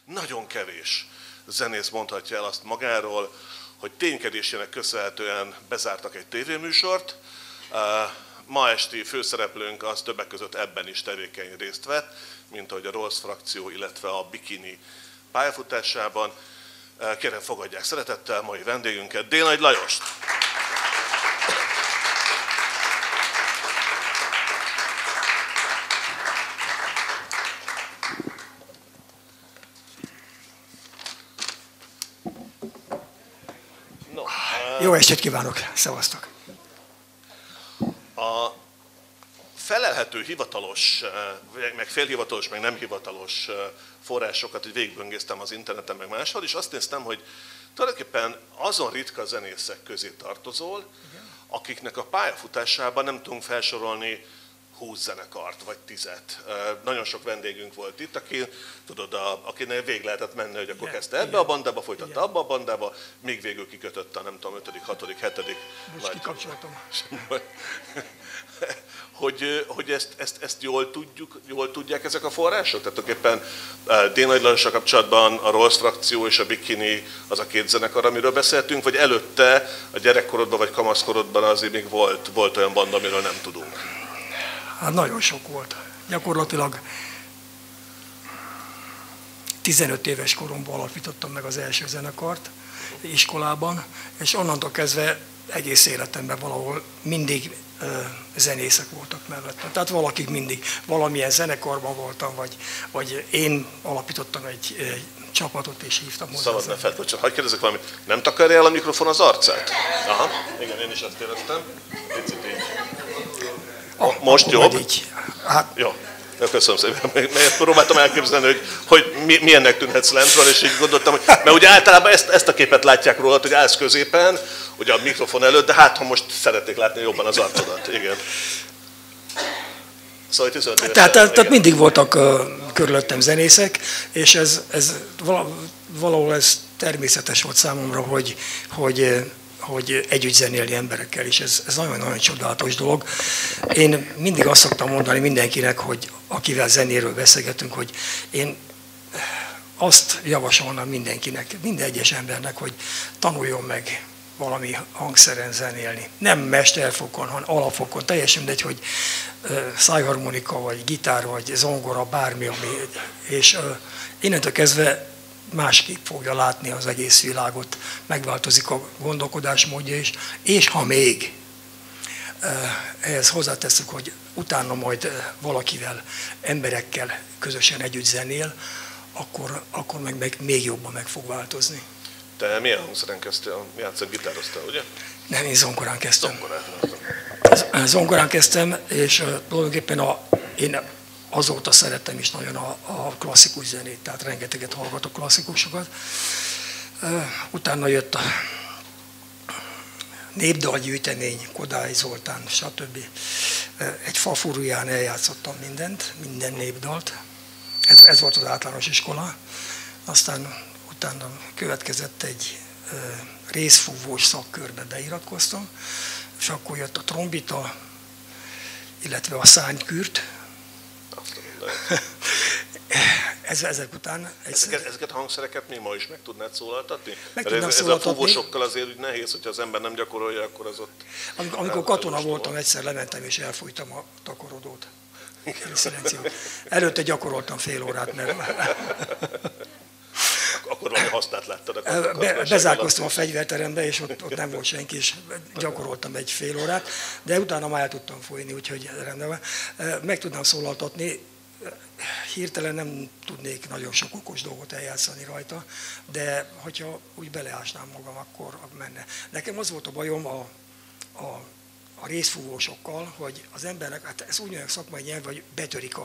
Nagyon kevés zenész mondhatja el azt magáról, hogy ténykedésének köszönhetően bezártak egy tévéműsort. Ma esti főszereplőnk az többek között ebben is tevékeny részt vett, mint ahogy a Rolls frakció, illetve a Bikini pályafutásában. Kérem, fogadják szeretettel mai vendégünket, Dénagy Lajost! Jó estét kívánok! Szevasztok! A felelhető hivatalos, meg félhivatalos, meg nem hivatalos forrásokat, hogy végigböngésztem az interneten, meg máshol, és azt néztem, hogy tulajdonképpen azon ritka zenészek közé tartozol, akiknek a pályafutásában nem tudunk felsorolni 20 zenekart, vagy 10. Nagyon sok vendégünk volt itt, aki, tudod, akinek végig lehetett menni, hogy akkor kezdte ebbe a bandába, folytatta abba a bandába, még végül kikötötte a nem tudom, 5., 6., 7. Most kikapcsoltam. Hogy ezt jól tudják ezek a források? Tehát tulajdonképpen Dénagy Lajossal kapcsolatban a Rolls frakció és a Bikini az a két zenekar, amiről beszéltünk, vagy előtte a gyerekkorodban vagy kamaszkorodban azért még volt olyan banda, amiről nem tudunk? Hát nagyon sok volt. Gyakorlatilag 15 éves koromban alapítottam meg az első zenekart iskolában, és onnantól kezdve egész életemben valahol mindig zenészek voltak mellettem. Tehát valakik mindig valamilyen zenekarban voltam, vagy én alapítottam egy csapatot és hívtam hozzá. Szabad ne fedd, bocsánat, hagyj kérdezzek valamit. Nem takarja el a mikrofon az arcát? Aha, igen, én is azt éreztem. Picit így. Most jobb? Hát, jó. Köszönöm szépen. Mert próbáltam elképzelni, hogy milyennek tűnhetsz lentről, és így gondoltam, hogy mert ugye általában ezt a képet látják rólad, hogy állsz középen, ugye a mikrofon előtt, de hát ha most szeretnék látni jobban az arcodat. Igen. Szóval 15 éves. Tehát mindig voltak körülöttem zenészek, és ez valahol ez természetes volt számomra, hogy együtt zenélni emberekkel, és ez nagyon-nagyon csodálatos dolog. Én mindig azt szoktam mondani mindenkinek, hogy akivel zenéről beszélgetünk, hogy én azt javasolnám mindenkinek, minden egyes embernek, hogy tanuljon meg valami hangszeren zenélni. Nem mesterfokon, hanem alapfokon. Teljesen mindegy, hogy szájharmonika, vagy gitár, vagy zongora, bármi, és innentől kezdve másképp fogja látni az egész világot, megváltozik a gondolkodásmódja is, és ha még ehhez hozzátesszük, hogy utána majd valakivel, emberekkel közösen együtt zenél, akkor meg még jobban meg fog változni. Te milyen hangszeren kezdtél? Játszani, gitároztál, ugye? Nem, én zongorán kezdtem. Zongorán kezdtem, és tulajdonképpen én azóta szerettem is nagyon a klasszikus zenét, tehát rengeteget hallgatok klasszikusokat. Utána jött a népdalgyűjtemény, Kodály Zoltán, stb. Egy fafuruján eljátszottam minden népdalt. Ez volt az általános iskola. Aztán utána következett egy részfúvós szakkörbe beiratkoztam, és akkor jött a trombita, illetve a szánykürt. Ezek után... Ezeket a hangszereket még ma is meg tudnád szólaltatni? Meg tudnám szólaltatni. Ez a fúvósokkal azért úgy nehéz, hogyha az ember nem gyakorolja, akkor az ott... Amikor katona voltam, egyszer lementem és elfújtam a takarodót. Előtte gyakoroltam fél órát, mert... Akkor valami hasznát láttad? Bezárkoztam a fegyverterembe, és ott nem volt senki, és gyakoroltam egy fél órát, de utána már el tudtam fújni, úgyhogy rendben van. Meg tudnám szólaltatni, hirtelen nem tudnék nagyon sok okos dolgot eljátszani rajta, de hogyha úgy beleásnám magam, akkor menne. Nekem az volt a bajom a részfúvósokkal, hogy az embernek, hát ez úgy olyan szakmai nyelv, hogy betörik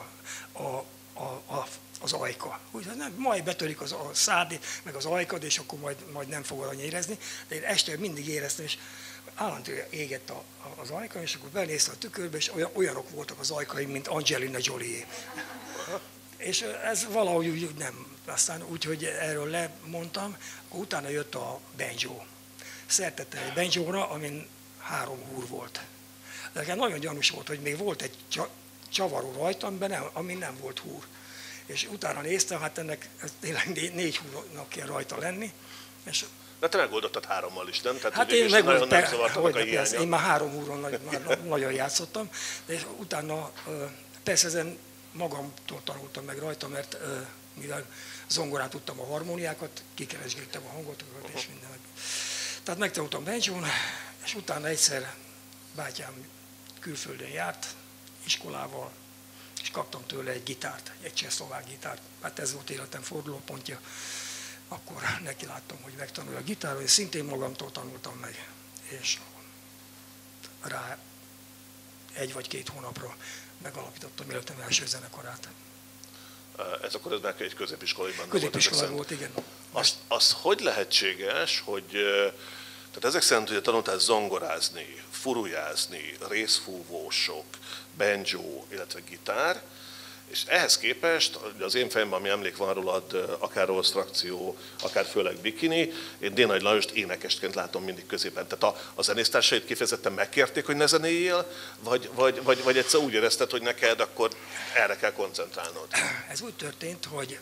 az ajka. Úgyhogy nem, majd betörik a szád, meg az ajkad, és akkor majd nem fogod annyira érezni, de én este mindig éreztem, és állandóan égett az ajka, és akkor benéztem a tükörbe, és olyanok voltak az ajkaim, mint Angelina Jolie. És ez valahogy úgy nem. Aztán úgy, hogy erről lemondtam, akkor utána jött a banjo. Szertettem egy banjóra, amin 3 húr volt. De nekem nagyon gyanús volt, hogy még volt egy csavaró rajta, amin nem volt húr. és utána néztem, hát ennek tényleg 4 hónap kell rajta lenni. És de te megoldottad 3-mal is, nem? Tehát hát én nagyon nem zavartanak a hiánya. én már 3 óron nagyon játszottam, de utána persze ezen magamtól tanultam meg rajta, mert mivel zongorán tudtam a harmóniákat, kikeresgéltem a hangotokat és minden. Tehát megtanultam banjón, és utána egyszer bátyám külföldön járt iskolával, és kaptam tőle egy gitárt, egy csehszlovák gitárt. Hát ez volt életem fordulópontja. Akkor neki láttam, hogy megtanulja a gitáron, és szintén magamtól tanultam meg. És rá 1 vagy 2 hónapra megalapítottam életem első zenekarát. Ez akkor ez neked egy középiskolaiban Középiskolában volt, igen. Az hogy lehetséges, hogy tehát ezek szerint ugye tanultál zongorázni, furujázni, részfúvósok, banjo, illetve gitár, és ehhez képest, az én fejemben, ami emlék van rólad, akár Rolls frakció, akár főleg bikini, én Dénai Lajost énekesként látom mindig középen. Tehát a zenésztársait kifejezetten megkérték, hogy ne zenéljél, vagy egyszer úgy érezted, hogy neked akkor erre kell koncentrálnod? Ez úgy történt, hogy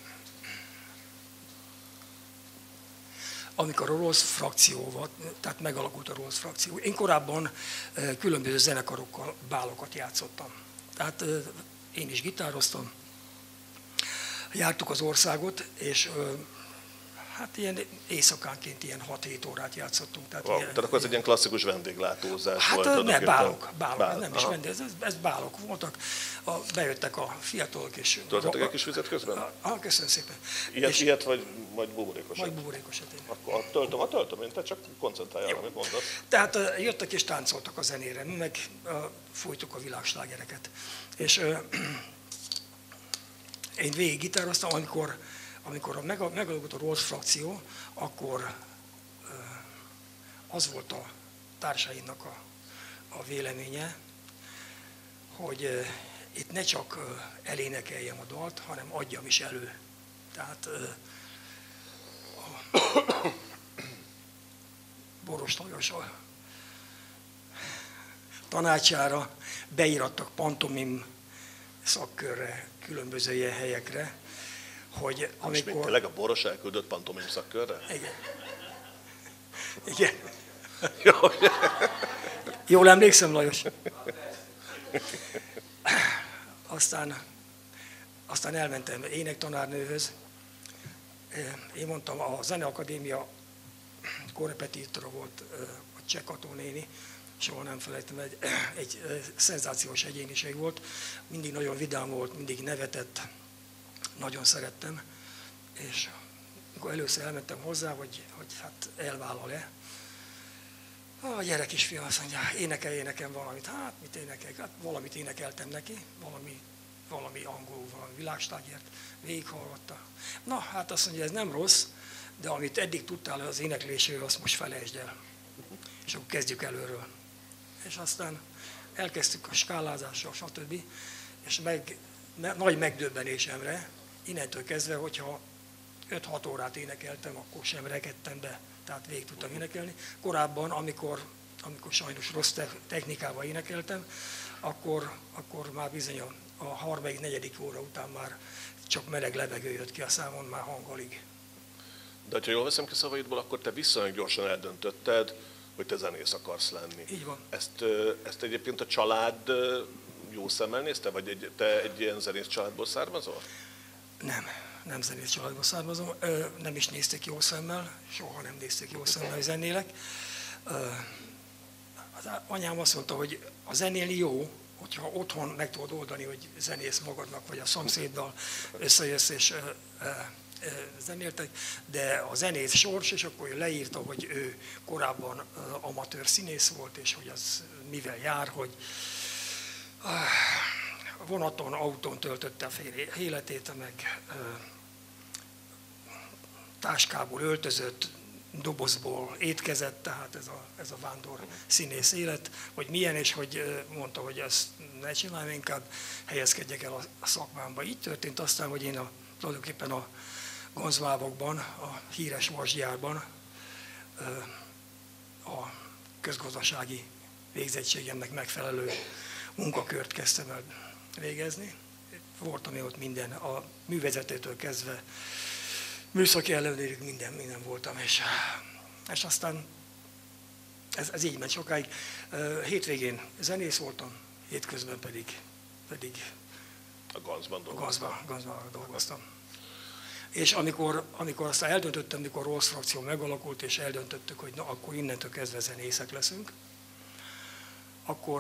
amikor a Rolls frakció volt, tehát megalakult a Rolls frakció, én korábban különböző zenekarokkal bálokat játszottam. Tehát én is gitároztam, jártuk az országot, és hát ilyen éjszakánként ilyen 6-7 órát játszottunk. Tehát, tehát akkor ez egy ilyen klasszikus vendéglátózás hát volt? Ne, bálok, nem is vendég, ez bálok voltak. Bejöttek a fiatalok és... Töltöttek egy kis vizet közben? Köszönöm szépen. Ilyet vagy buborékosat? Vagy buborékosat. Akkor töltöm én, te csak koncentrálj arra, amit mondasz. Tehát jöttek és táncoltak a zenére, mi meg fújtuk a világslágereket. És én végig gitároztam, amikor megalakult a Rolls frakció, akkor az volt a társaimnak a véleménye, hogy itt ne csak elénekeljem a dalt, hanem adjam is elő. Tehát a Boros Lajos tanácsára beírattak pantomim szakkörre, különböző ilyen helyekre, hogy amikor... És tényleg a Boros elküldött pantomim szakkörre? Igen. Igen. Jól emlékszem, Lajos? Aztán elmentem énektanárnőhöz. Én mondtam, a Zeneakadémia korrepetitora volt a Cseh Kató néni, soha nem felejtem, egy szenzációs egyéniség volt, mindig nagyon vidám volt, mindig nevetett, nagyon szerettem, és amikor először elmentem hozzá, hogy hát elvállal-e, a gyere kisfiam, azt mondja, énekelj nekem valamit. Hát mit énekeljek? Hát valamit énekeltem neki, valami angol, valami világslágert, végighallgatta. Na, hát azt mondja, ez nem rossz, de amit eddig tudtál az éneklésről, azt most felejtsd el. És akkor kezdjük előről. És aztán elkezdtük a skálázással, stb. És nagy megdöbbenésemre, innentől kezdve, hogyha 5-6 órát énekeltem, akkor sem rekedtem be, tehát végig tudtam énekelni. Korábban, amikor sajnos rossz technikával énekeltem, akkor már bizony a 3.-4. óra után már csak meleg levegő jött ki a számon, már hangalig. De ha jól veszem ki szavaidból, akkor te viszonylag gyorsan eldöntötted, hogy te zenész akarsz lenni. Így van. Ezt egyébként a család jó szemmel nézte, vagy te egy ilyen zenész családból származol? Nem zenész családból származom, nem is nézték jó szemmel, soha nem nézték jó szemmel, hogy zenélek. Az anyám azt mondta, hogy a zenélni jó, hogyha otthon meg tudod oldani, hogy zenész magadnak, vagy a szomszéddal összejössz és zenéltek, de a zenész sors, és akkor leírta, hogy ő korábban amatőr színész volt, és hogy az mivel jár, hogy vonaton, autón töltötte a fél életét, meg táskából öltözött, dobozból étkezett, tehát ez a vándor színész élet, hogy milyen, és hogy mondta, hogy ezt ne csináljam, inkább helyezkedjek el a szakmámba. Így történt aztán, hogy én tulajdonképpen a Gonzmávokban, a híres vasgyárban a közgazdasági végzettségemnek megfelelő munkakört kezdtem el végezni. voltam én ott minden, a művezetőtől kezdve, műszaki ellenőrig minden voltam, és aztán ez így ment sokáig. Hétvégén zenész voltam, hétközben pedig a Ganzban dolgoztam. És amikor aztán eldöntöttem, mikor Rolls frakció megalakult, és eldöntöttük, hogy na, akkor innentől kezdve zenészek leszünk, akkor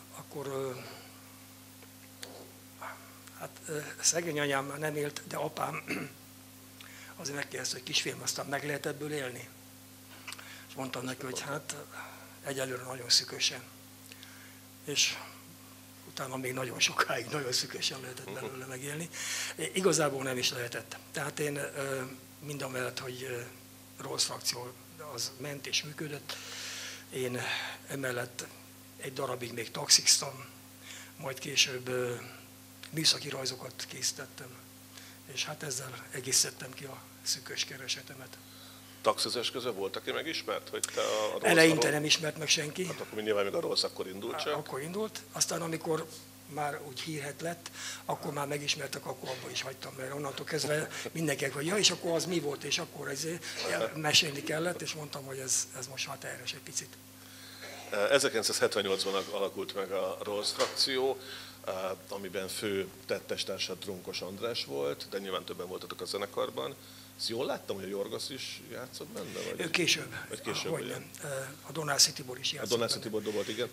hát szegény anyám már nem élt, de apám azért megkérdezte, hogy kisfiam, aztán meg lehet ebből élni? És mondtam neki, hogy hát egyelőre nagyon szűkösen. És utána még nagyon sokáig, nagyon szűkösen lehetett belőle megélni. Igazából nem is lehetett. Tehát én mindamellett, hogy Rolls frakció az ment és működött, én emellett egy darabig még taxiztam, majd később műszaki rajzokat készítettem, és hát ezzel egészítettem ki a szűkös keresetemet. Taxizás közben volt, aki megismert, hogy te a Rolls? Eleinte nem ismert meg senki. Hát akkor nyilván még a Rolls akkor indult csak. Akkor indult, aztán amikor már úgy hírhedt lett, akkor már megismertek, akkor abba is hagytam, mert onnantól kezdve mindenkinek, hogy ja, és akkor az mi volt, és akkor mesélni kellett, és mondtam, hogy ez most már terhes egy picit. 1978-ban alakult meg a Rolls frakció, amiben fő tettestársad Drunkos András volt, de nyilván többen voltatok a zenekarban. Ezt jól láttam, hogy a Jorgosz is játszott benne? Vagy? Később. Vagy később, hogy nem. A Donászi Tibor is játszott. A Donászi Tibor dobolt, igen.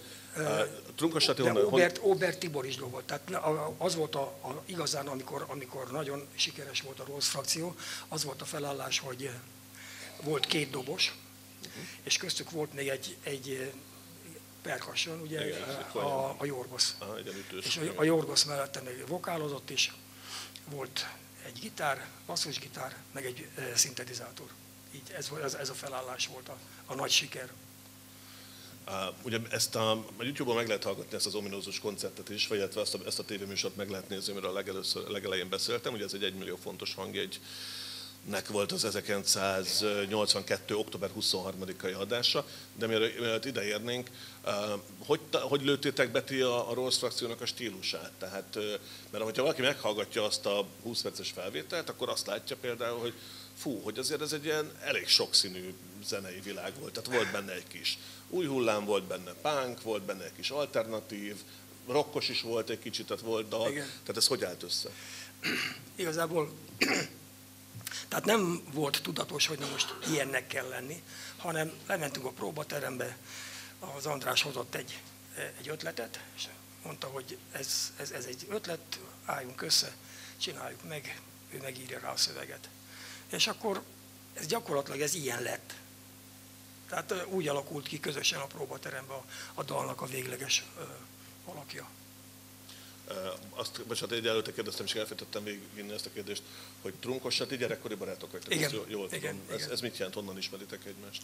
Óbert Tibor is dobolt. Tehát az volt igazán, amikor nagyon sikeres volt a Rolls frakció, az volt a felállás, hogy volt két dobos, és köztük volt még egy percussion, ugye, igen, a Jorgosz. És a Jorgosz mellett még vokálozott is, volt egy gitár, basszusgitár, meg egy szintetizátor. Így ez a felállás volt a nagy siker. Ugye ezt a YouTube-on meg lehet hallgatni ezt az ominózus koncertet is, vagy ezt a tévéműsort meg lehet nézni, amiről a legelején beszéltem. Ugye ez egy 1 millió fontos hangjegynek volt az 1982. október 23-ai adása, de mielőtt ide érnénk, hogy lőttétek be ti a Rolls frakciónak a stílusát? Tehát, mert hogyha valaki meghallgatja azt a 20 perces felvételt, akkor azt látja például, hogy hogy azért ez egy ilyen elég sokszínű zenei világ volt. Tehát volt benne egy kis új hullám, volt benne punk, volt benne egy kis alternatív, rockos is volt egy kicsit, tehát volt dal. Igen. Tehát ez hogy állt össze? Igazából tehát nem volt tudatos, hogy na most ilyennek kell lenni, hanem lementünk a próbaterembe, az András hozott egy ötletet, és mondta, hogy ez egy ötlet, álljunk össze, csináljuk meg, ő megírja rá a szöveget. És akkor ez gyakorlatilag ilyen lett. Tehát úgy alakult ki közösen a próbateremben a dalnak a végleges alakja. Bocsánat, egy előtte kérdeztem, és elfelejtettem végigvinni ezt a kérdést, hogy Drunkos, hát így gyerekkori barátok vagytok, igen, ezt jól igen, tudom. Igen. Ez mit jelent, honnan ismeritek egymást?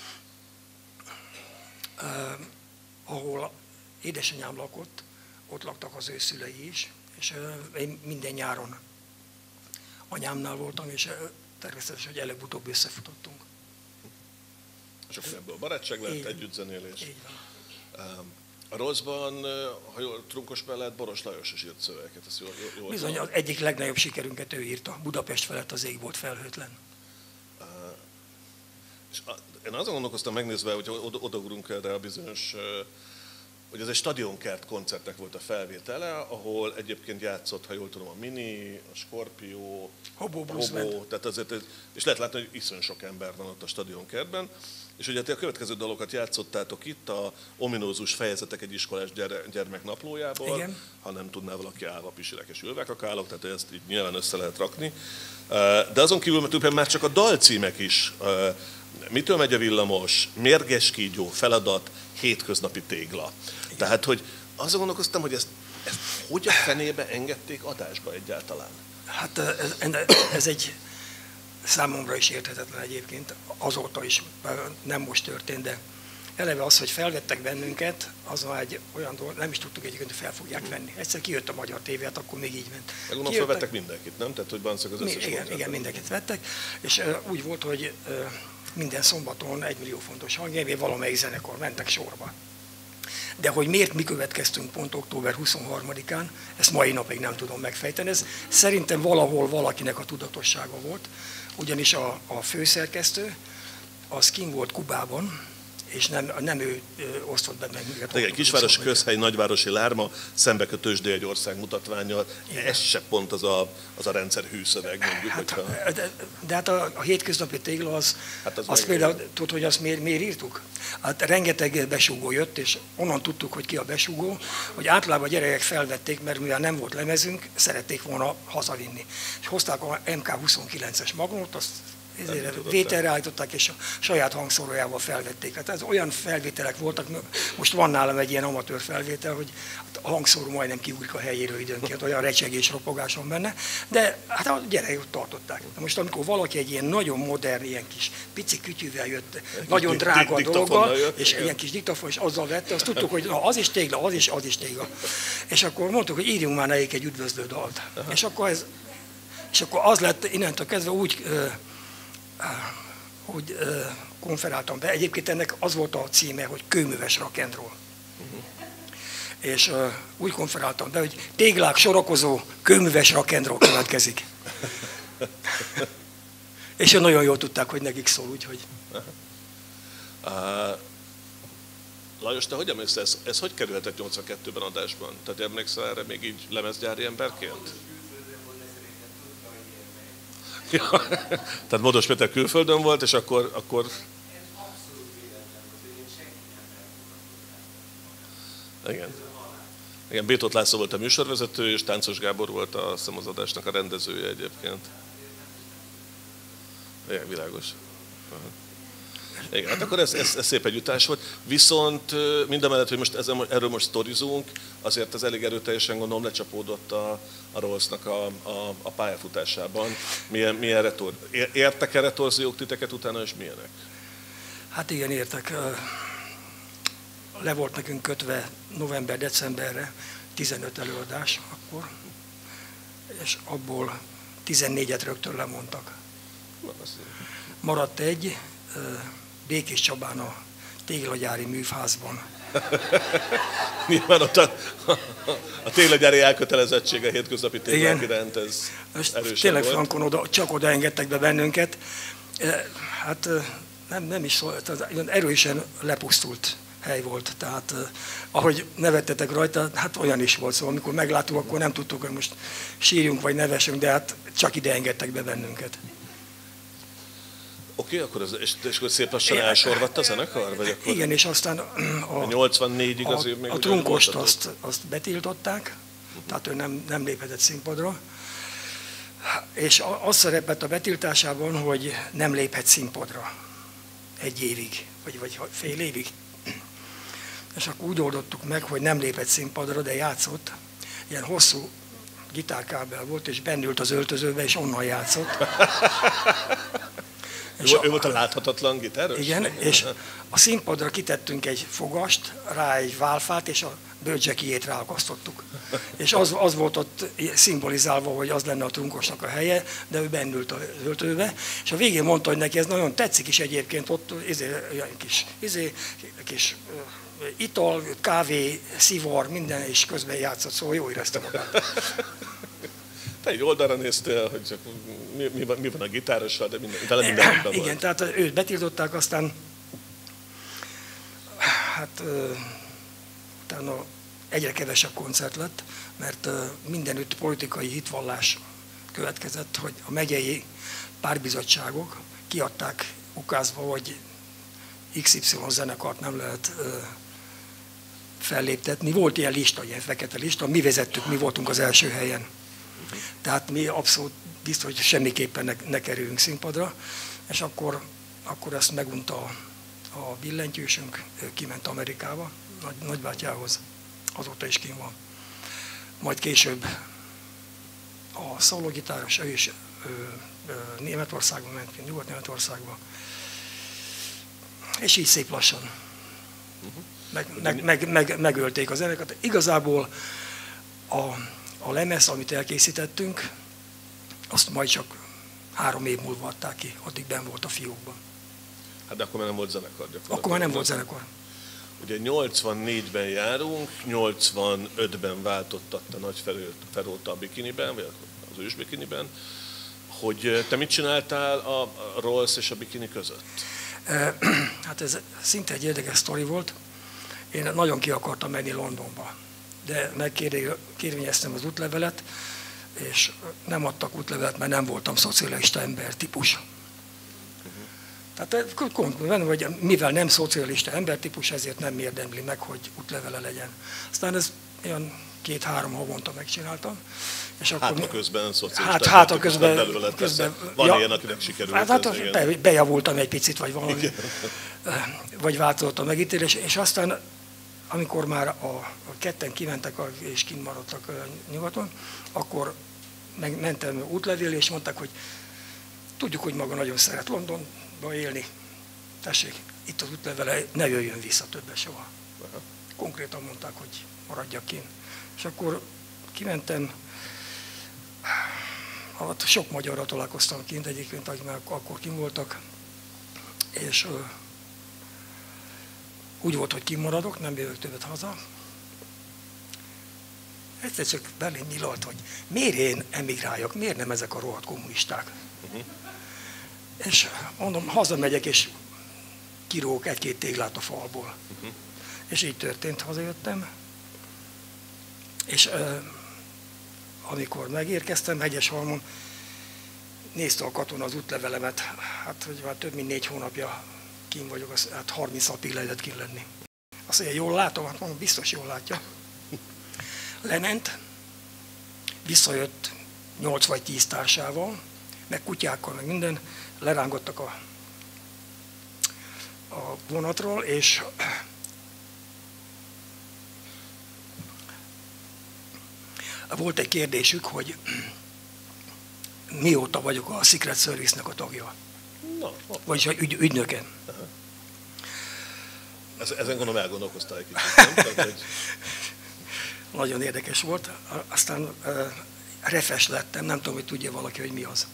Ahol édesanyám lakott, ott laktak az ő szülei is, és én minden nyáron anyámnál voltam, és természetesen, hogy előbb-utóbb összefutottunk. És akkor ebből barátság lett, együttzenélés. Így van. A Rosszban, ha jól, Drunkos mellett Boros Lajos is írt szövegeket, ezt jól bizony, az egyik legnagyobb sikerünket ő írta. Budapest felett az ég volt felhőtlen. És én azon gondolkoztam megnézve, hogy odaugrunk erre a bizonyos, hogy ez egy stadionkert koncertnek volt a felvétele, ahol egyébként játszott, ha jól tudom, a Mini, a Scorpio, Hobo, tehát azért, és lehet látni, hogy iszonyú sok ember van ott a stadionkertben. És ugye a következő dalokat játszottátok itt, a ominózus fejezetek egy iskolás gyermek naplójából, igen. Ha nem tudná valaki állva pisilek és ülve kakálok, tehát ezt így nyilván össze lehet rakni. De azon kívül, mert már csak a dalcímek is, mitől megy a villamos, mérges kígyó, feladat, hétköznapi tégla. Igen. Tehát, hogy azon gondolkoztam, hogy ezt hogy a fenébe engedték adásba egyáltalán? Hát ez egy számomra is érthetetlen egyébként, azóta is, nem most történt, de eleve az, hogy felvettek bennünket, az már egy olyan dolog, nem is tudtuk egyébként, hogy fel fogják venni. Egyszer kijött a Magyar TV, hát akkor még így ment. Gondolom, felvettek mindenkit, nem? Tehát, hogy Banszak az összes igen, mindenkit vettek, és úgy volt, hogy minden szombaton 1 millió fontos hangnyelvé valamelyik zenekar mentek sorba. De hogy miért mi következtünk pont október 23-án, ezt mai napig nem tudom megfejteni. Ez szerintem valahol valakinek a tudatossága volt, ugyanis a főszerkesztő az kint volt Kubában, és nem ő osztott be meg minket. Igen, kisvárosi közhely, nagyvárosi lárma, szembekötősdé egy ország mutatványa, ez se pont az a rendszer hűszöveg, mondjuk. Hát, de hát a hétköznapi tégla az például, tudod, hogy azt miért írtuk? Hát rengeteg besúgó jött, és onnan tudtuk, hogy ki a besúgó, hogy általában a gyerekek felvették, mert mivel nem volt lemezünk, szerették volna hazavinni. És hozták a MK29-es magnót, azt vételre állították, és a saját hangszórójával felvették. Hát ez olyan felvételek voltak, most van nálam egy ilyen amatőr felvétel, hogy a hangszóró majdnem kiúlik a helyéről időnként, olyan recsegés, ropogás van benne, de hát a gyerekek ott tartották. De most amikor valaki egy ilyen nagyon modern, ilyen kis pici kütyűvel jött, nagyon drága dologgal, és ilyen kis diktafon, és azzal vette, azt tudtuk, hogy na, az is tégla, az is tégla. És akkor mondtuk, hogy írjunk már nekik egy üdvözlő dalt. És akkor az lett innentől kezdve úgy konferáltam be. Egyébként ennek az volt a címe, hogy kőműves rock and roll. És úgy konferáltam be, hogy téglák sorakozó, kőműves rock and roll következik. És nagyon jól tudták, hogy nekik szól, úgyhogy. Lajos, te hogy emlékszel, ez hogy kerülhetett 82-ben adásban? Tehát emlékszel erre még így lemezgyári emberként? Ja, tehát Modos Péter külföldön volt, és akkor... Igen, Bétót László volt a műsorvezető, és Táncos Gábor volt a szemozadásnak a rendezője egyébként. Igen, világos. Igen, hát akkor ez szép együttás volt. Viszont mindamellett, hogy most erről most sztorizunk, azért ez elég erőteljesen gondolom lecsapódott a Rollsnak a pályafutásában. Milyen értek-e retorziók titeket utána, és milyenek? Hát igen, értek. Le volt nekünk kötve november-decemberre 15 előadás akkor, és abból 14-et rögtön lemondtak. Maradt egy, Békés Csabán a téglagyári műfázban. Nyilván ott a téglagyári elkötelezettség a hétköznapi téglák iránt, ez erősen tényleg volt. frankon csak oda engedtek be bennünket. Hát nem is szólt, erősen lepusztult hely volt. Tehát ahogy nevettetek rajta, hát olyan is volt. Szóval amikor megláttuk, akkor nem tudtuk, hogy most sírjunk vagy nevesünk, de hát csak ide engedtek be bennünket. Oké, akkor és akkor szép lassan elsorvadt a zenekar? Vagy akkor igen, és aztán a 84-ig azért még a trunkost azt betiltották, tehát ő nem léphetett színpadra. És az szerepelt a betiltásában, hogy nem léphet színpadra 1 évig, vagy fél évig. És akkor úgy oldottuk meg, hogy nem lépett színpadra, de játszott. Ilyen hosszú gitárkábel volt, és bennült az öltözőbe, és onnan játszott. Ő volt a láthatatlan gitáros? Igen, és a színpadra kitettünk egy fogast, rá egy válfát, és a bőrcsekiét ráakasztottuk. És az volt ott szimbolizálva, hogy az lenne a trunkosnak a helye, de ő bennült az öltőbe. És a végén mondta, hogy neki ez nagyon tetszik is egyébként, ott kis ital, kávé, szivar, minden, és közben játszott, szóval jó érezte magát. Te egy oldalra néztél, hogy csak mi van a gitárossal, de minden volt. Igen, tehát őt betiltották, aztán hát utána egyre kevesebb koncert lett, mert mindenütt politikai hitvallás következett, hogy a megyei pártbizottságok kiadták ukázva, hogy XY zenekart nem lehet felléptetni. Volt ilyen lista, ilyen fekete lista, mi vezettük, mi voltunk az első helyen. Tehát mi abszolút biztos, hogy semmiképpen ne kerüljünk színpadra, és akkor ezt megunta a billentyűsünk, kiment Amerikába, nagybátyához, azóta is kín van. Majd később a szólógitáros, ő is Németországba ment, Nyugat-Németországba, és így szép lassan megölték a zeneket. Igazából a lemez, amit elkészítettünk, azt majd csak 3 év múlva adták ki, addig benn volt a fiókban. Hát de akkor már nem volt zenekar gyakorlatilag. Akkor már nem volt zenekar. Ugye 84-ben járunk, 85-ben váltottatta Nagy Ferót a bikiniben, vagy az ős bikiniben, hogy te mit csináltál a Rolls és a bikini között? Hát ez szinte egy érdekes sztori volt. Én nagyon ki akartam menni Londonba, de megkérvényeztem az útlevelet, és nem adtak útlevelet, mert nem voltam szocialista embertípus. Tehát hogy mivel nem szocialista embertípus, ezért nem érdemli meg, hogy útlevele legyen. Aztán ez olyan 2-3 havonta megcsináltam. És akkor, hát közben szocialista közben van ja, ilyen, akinek sikerült. Hát bejavultam egy picit, vagy valami, vagy változott a megítélés, és aztán amikor már a ketten kimentek és kint maradtak nyugaton, akkor mentem útlevél, és mondták, hogy tudjuk, hogy maga nagyon szeret Londonba élni. Tessék, itt az útlevele, ne jöjjön vissza többet soha. Konkrétan mondták, hogy maradjak kint. És akkor kimentem, sok magyarral találkoztam kint egyébként, akik már akkor kint voltak, és úgy volt, hogy kimaradok, nem jövök többet haza. Egyszer csak belém nyilalt, hogy miért én emigráljak, miért nem ezek a rohadt kommunisták. És mondom, hazamegyek, és kirógok 1-2 téglát a falból. És így történt, hazajöttem. És amikor megérkeztem Hegyeshalmon, nézte a katona az útlevelemet, hát hogy már több mint 4 hónapja kín vagyok, hát 30 napig lehetett kín lenni. Azt mondja, jól látom? Hát mondom, biztos jól látja. Lement, visszajött 8 vagy 10 társával, meg kutyákkal, meg minden, lerángottak a vonatról, és volt egy kérdésük, hogy mióta vagyok a Secret Service-nek a tagja. Vagyis ügynöke. Ezen gondolom elgondolkoztál egy kicsit, nem? Tehát, hogy... Nagyon érdekes volt. Aztán refes lettem, nem tudom, hogy tudja valaki, hogy mi az.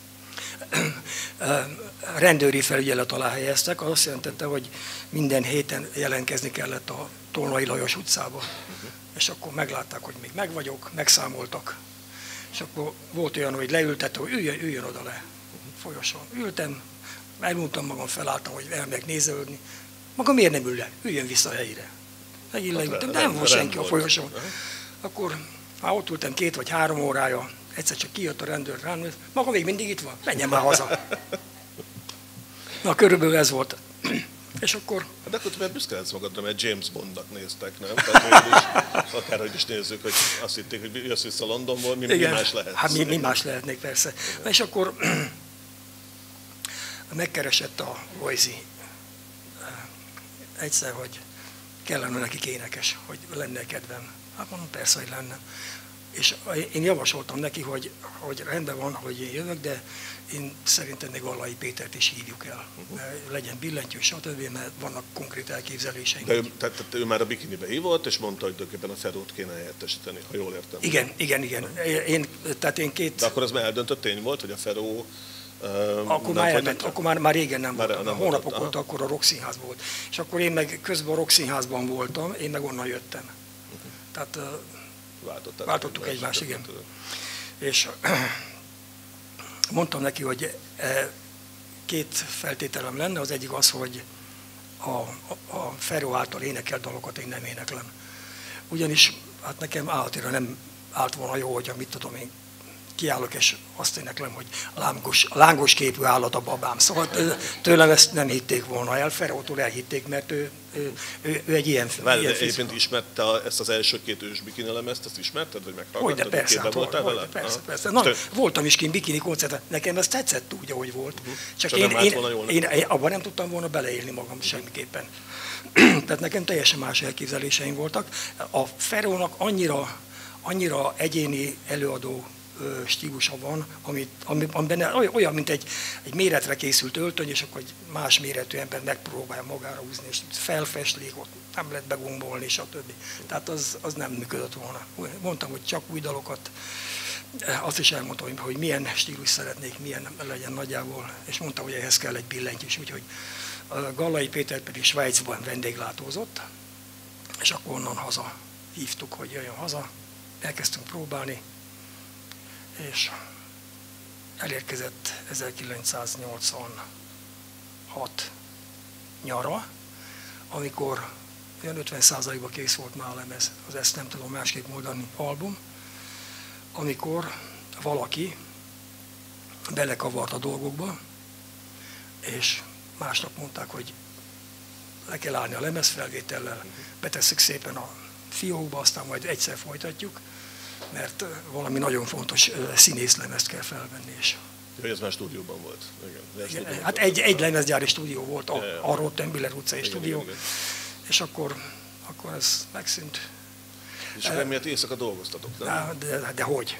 Rendőri felügyelet alá helyeztek, az azt jelentette, hogy minden héten jelentkezni kellett a Tolnai Lajos utcába. És akkor meglátták, hogy még meg vagyok, megszámoltak. És akkor volt olyan, hogy leültette, hogy üljön oda le. Folyosón. Ültem, elmondtam magam, felálltam, hogy elmegyek nézelődni. Maga miért nem ül le? Üljön vissza a helyére. Megint leültem, de nem volt senki a folyosón. Akkor már ott ültem 2 vagy 3 órája, egyszer csak kijött a rendőr rám, maga még mindig itt van, menjen már haza. Na, körülbelül ez volt. És akkor... De akkor te büszke lehetsz magadra, mert James Bondnak néztek, nem? Tehát akárhogy is nézzük, hogy azt hitték, hogy jössz vissza Londonból, mi más lehet? Hát mi más lehetnék, persze. Na, és akkor megkeresett a Voice egyszer, hogy kellene nekik énekes, hogy lenne kedvem. Hát mondom, persze, hogy lenne. És én javasoltam neki, hogy rendben van, hogy én jövök, de én szerintem még Gallai Pétert is hívjuk el. Legyen billentyű, stb., mert vannak konkrét elképzeléseink. De tehát ő már a bikinibe hívott, és mondta, hogy tulajdonképpen a Ferót kéne helyettesíteni, ha jól értem. Igen. Én 2... De akkor az már eldöntött tény volt, hogy a Feró... Akkor már régen nem voltam. Hónapok óta akkor a Rock Színházban volt. És akkor én meg közben a Rock Színházban voltam, én meg onnan jöttem. Tehát váltottuk egymást, igen. És mondtam neki, hogy 2 feltételem lenne, az egyik az, hogy a Feró által énekelt dalokat én nem éneklem. Ugyanis hát nekem állatira nem állt volna jó, hogyha mit tudom én, kiállok, és azt éneklem, hogy lángos képű állat a babám. Szóval tőlem ezt nem hitték volna el, Ferótól elhitték, mert ő egy ilyen egyébként ismerte ezt az első 2 ős bikini lemezt, ezt ismerted, vagy meghallgattad? Hogyne, persze, persze. Na, voltam is kint bikini koncerten, nekem ez tetszett úgy, ahogy volt. Csak én abban nem tudtam volna beleélni magam semmiképpen. Tehát nekem teljesen más elképzeléseim voltak. A Ferónak annyira egyéni előadó stílusa van, amiben olyan, mint egy méretre készült öltöny, és akkor egy más méretű ember megpróbálja magára húzni, és felfestlik, ott nem lehet begombolni, stb. Tehát az nem működött volna. Mondtam, hogy csak új dalokat, azt is elmondtam, hogy milyen stílus szeretnék, milyen legyen nagyjából, és mondta, hogy ehhez kell egy billentyűs, úgyhogy Gallai Péter pedig Svájcban vendéglátózott, És akkor onnan haza hívtuk, hogy jöjjön haza, elkezdtünk próbálni, és elérkezett 1986 nyara, amikor olyan 50%-ban kész volt már a lemez, az Ezt nem tudom másképp mondani album, amikor valaki belekavart a dolgokba, és másnap mondták, hogy le kell állni a lemezfelvétellel, betesszük szépen a fiókba, aztán majd egyszer folytatjuk, mert valami nagyon fontos színészlemezt kell felvenni. És ez már stúdióban volt. Igen, hát egy lemezgyári stúdió volt, a Rottenbiller utcai stúdió, igen. és akkor ez megszűnt. És akkor miatt éjszaka dolgoztatok, nem? De hogy?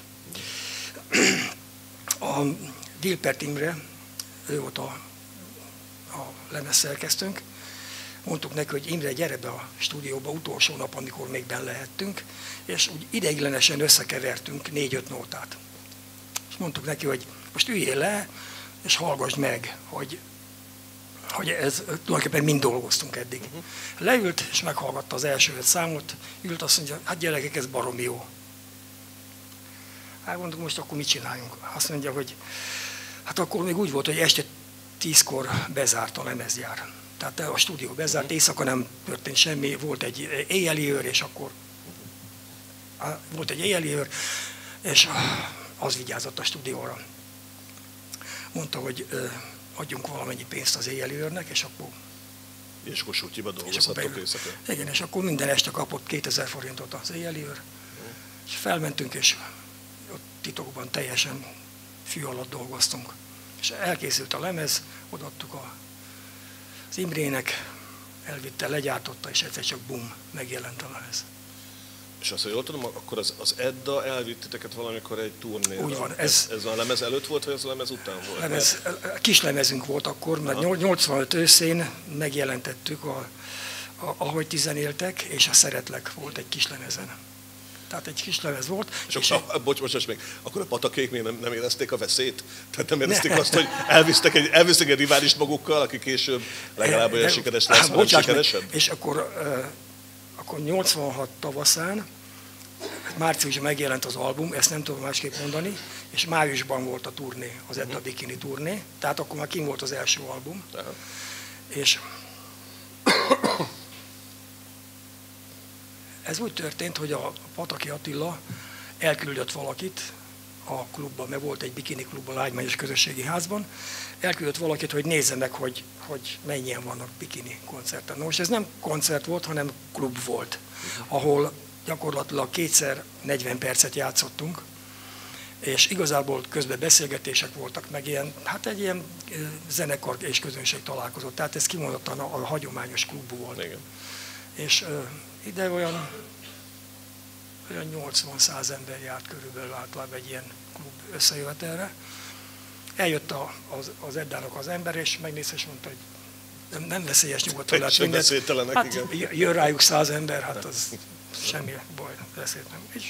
A Dilpert Imre, ő volt a lemezszerkesztőnk, mondtuk neki, hogy Imre, gyere be a stúdióba utolsó nap, amikor még benn lehettünk, és úgy ideiglenesen összekevertünk 4-5 nótát. És mondtuk neki, hogy most üljél le, és hallgass meg, hogy ez tulajdonképpen mind dolgoztunk eddig. Leült, és meghallgatta az első 5 számot, ült, azt mondja, hát gyerekek, ez baromi jó. Hát mondjuk, most akkor mit csináljunk? Azt mondja, hogy hát akkor még úgy volt, hogy este 10-kor bezárt a lemezgyár. Tehát a stúdió bezárt, éjszaka nem történt semmi, volt egy éjjeli őr, és akkor volt egy éjjeli őr, és az vigyázott a stúdióra. Mondta, hogy adjunk valamennyi pénzt az éjjeli őrnek, és akkor... És akkor sútyiba dolgozhattok éjszaka. Igen, és akkor minden este kapott 2000 forintot az éjjeli őr. És felmentünk, és ott titokban teljesen fű alatt dolgoztunk. És elkészült a lemez, odaadtuk az Imrének, elvitte, legyártotta, és egyszer csak bum, megjelent a lemez. És azt, hogy jól tudom, akkor az Edda elvitt titeket valamikor egy turnéra. Úgy van. Ez a lemez előtt volt, vagy az a lemez után volt? Kis lemezünk volt akkor, mert 85 őszén megjelentettük Ahogy tizen éltek, és a Szeretlek volt egy kis lemezen. Tehát egy kis lemez volt. És bocs, még, akkor a Patakék még nem érezték a veszélyt? Tehát nem érezték azt, hogy elvisztek egy riválist magukkal, aki később legalább olyan sikeres lesz, vagy sikeresebb? És akkor 86 tavaszán, márciusban megjelent az album, ezt nem tudom másképp mondani, és májusban volt a turné, az Edda Bikini turné, tehát akkor már kim volt az első album. És ez úgy történt, hogy a Pataki Attila elküldött valakit a klubban, mert volt egy bikini klub a Lágymányos Közösségi Házban, elküldött valakit, hogy nézze meg, hogy mennyien vannak bikini koncerten. Most ez nem koncert volt, hanem klub volt, ahol gyakorlatilag 2x40 percet játszottunk, és igazából közben beszélgetések voltak, meg egy ilyen zenekar és közönség találkozott. Tehát ez kimondottan a hagyományos klub volt. Igen. És ide olyan 80-100 ember járt körülbelül általában egy ilyen klub összejövetelre. Eljött az Eddának az ember, és megnézte, és mondta, hogy nem veszélyes, nyugodtan lehet mindent. Hát jön rájuk 100 ember, hát az semmi baj, veszélyt nem.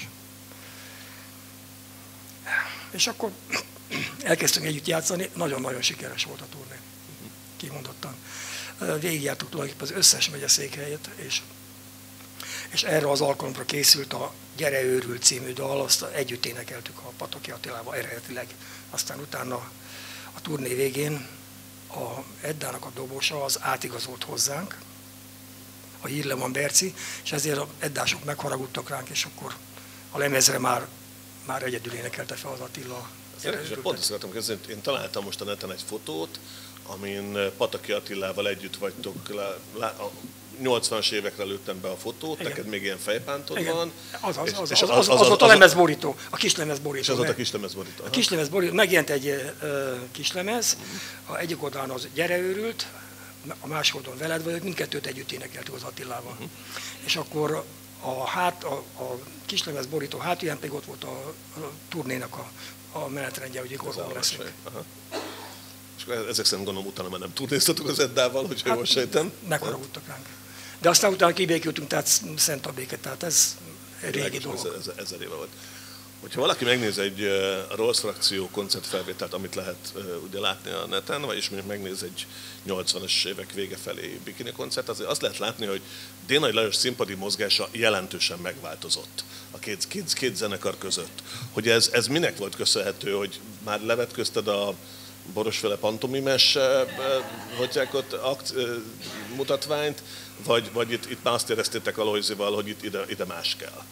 És akkor elkezdtünk együtt játszani, nagyon-nagyon sikeres volt a turné, kimondottan. Végigjártuk tulajdonképpen az összes megyeszékhelyet, és erre az alkalomra készült a Gyere őrült című dal, azt együtt énekeltük a Pataki Attilával eredetileg. Aztán utána a turné végén a Eddának a dobosa az átigazolt hozzánk, a Hírleman Berci, és ezért az eddások megharagudtak ránk, és akkor a lemezre már egyedül énekelte fel az Attila. Pont azt akartam kezdeni, én találtam most a neten egy fotót, amin Pataki Attilával együtt vagytok, a 80-as évekre lőttem be a fotót, igen. Neked még ilyen fejpántod van. Az volt a lemezborító, a kis lemezborító. És az volt a kis lemezborító. A kis lemezborító, megjelent egy kis lemez, egyik oldalon az Gyere őrült, a másik oldalon Veled vagyok, mindkettőt együtt énekeltük az Attilával. És akkor a kis lemezborító hátulján pedig ott volt a turnénak a menetrendje, hogy mikor hol leszünk. És ezek szerint gondolom utána már nem turnéztatok az Eddával, hogyha jól sejtem. Megharagudtak ránk. De aztán utána kibékültünk, tehát Szent a béke, tehát ez régi dolog. 1000 éve volt. Hogyha valaki megnéz egy Rolls frakció koncertfelvételt, amit lehet ugye látni a neten, vagyis mondjuk megnéz egy 80-as évek vége felé bikini koncert, azért azt lehet látni, hogy Dénai Lajos színpadi mozgása jelentősen megváltozott a két zenekar között. Hogy ez minek volt köszönhető, hogy már levetközted a borosféle pantomimes mutatványt, vagy itt már azt éreztétek Alojzival, hogy itt ide más kell?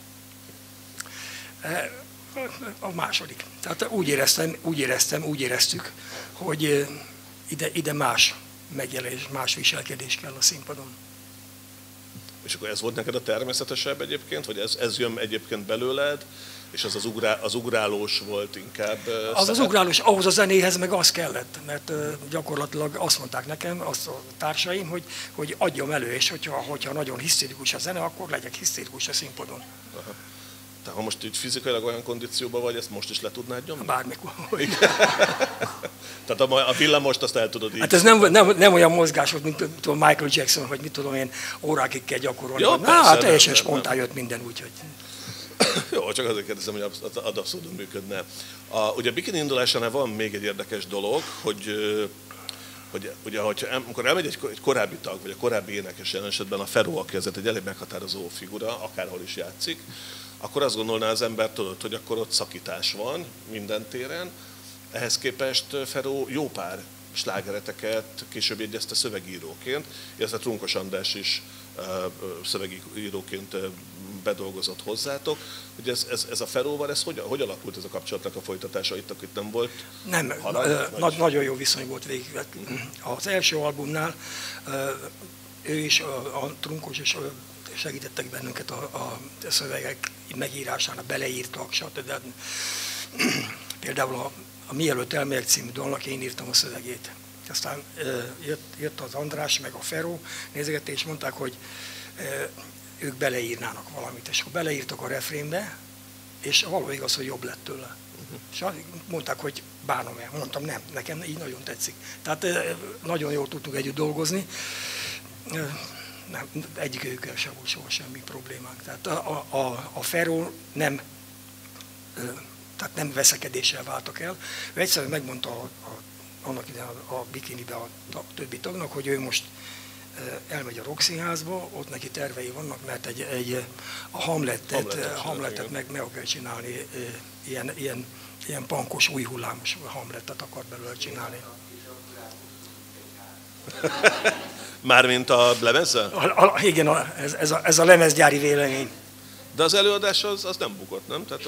A második. Tehát úgy éreztük, hogy ide más megjelenés, más viselkedés kell a színpadon. És akkor ez volt neked a természetesebb egyébként, vagy ez jön egyébként belőled, és az ugrálós volt inkább? Az ugrálós, ahhoz a zenéhez meg az kellett, mert gyakorlatilag azt mondták nekem, azt a társaim, hogy adjam elő, és hogyha nagyon hisztérikus a zene, akkor legyek hisztérikus a színpadon. Aha. Tehát ha most így fizikailag olyan kondícióban vagy, ezt most is le tudnád nyomni? Bármikor. Tehát a villamost azt el tudod így? Hát ez nem olyan mozgás volt, mint Michael Jackson, hogy mit tudom én, órákig kell gyakorolni. Ja, persze, teljesen spontán jött minden, úgyhogy... Jó, csak azért kérdezem, hogy ad abszolút működne. Ugye a bikini indulásánál van még egy érdekes dolog, hogy ugye, amikor elmegy egy korábbi tag, vagy a korábbi énekes, jelen esetben a Feró, aki azért egy elég meghatározó figura, akárhol is játszik, akkor azt gondolná az ember, tudod, hogy akkor ott szakítás van minden téren. Ehhez képest Feró jó pár slágereteket később jegyezte szövegíróként, illetve Trunkos András is szövegíróként bedolgozott hozzátok. Hogy ez a Feróval, hogy alakult ez a kapcsolatnak a folytatása itt nem volt? Nem, nagyon jó viszony volt végig. Az első albumnál ő is, a Trunkos is segítettek bennünket a szövegek megírásánál, beleírtak, stb. Például a Mielőtt elmegyek című dalnak én írtam a szövegét. Aztán jött az András meg a Feró, nézegették és mondták, hogy ők beleírnának valamit. És akkor beleírtak a refrénbe, és való igaz, hogy jobb lett tőle. És mondták, hogy bánom el. Mondtam, nem, nekem így nagyon tetszik. Tehát nagyon jól tudtunk együtt dolgozni. Nem, egyikőjükkel sem volt soha semmi problémánk. Tehát a Feró nem veszekedéssel váltak el. Ő egyszerűen megmondta annak idején a bikinibe a többi tagnak, hogy ő most elmegy a Rokszínházba, ott neki tervei vannak, mert a Hamletet meg kell csinálni, ilyen pankos, új hullámos Hamletet akar belőle csinálni. Mármint a lemezzel? Igen, ez a lemezgyári vélemény. De az előadás az nem bukott, nem? Tehát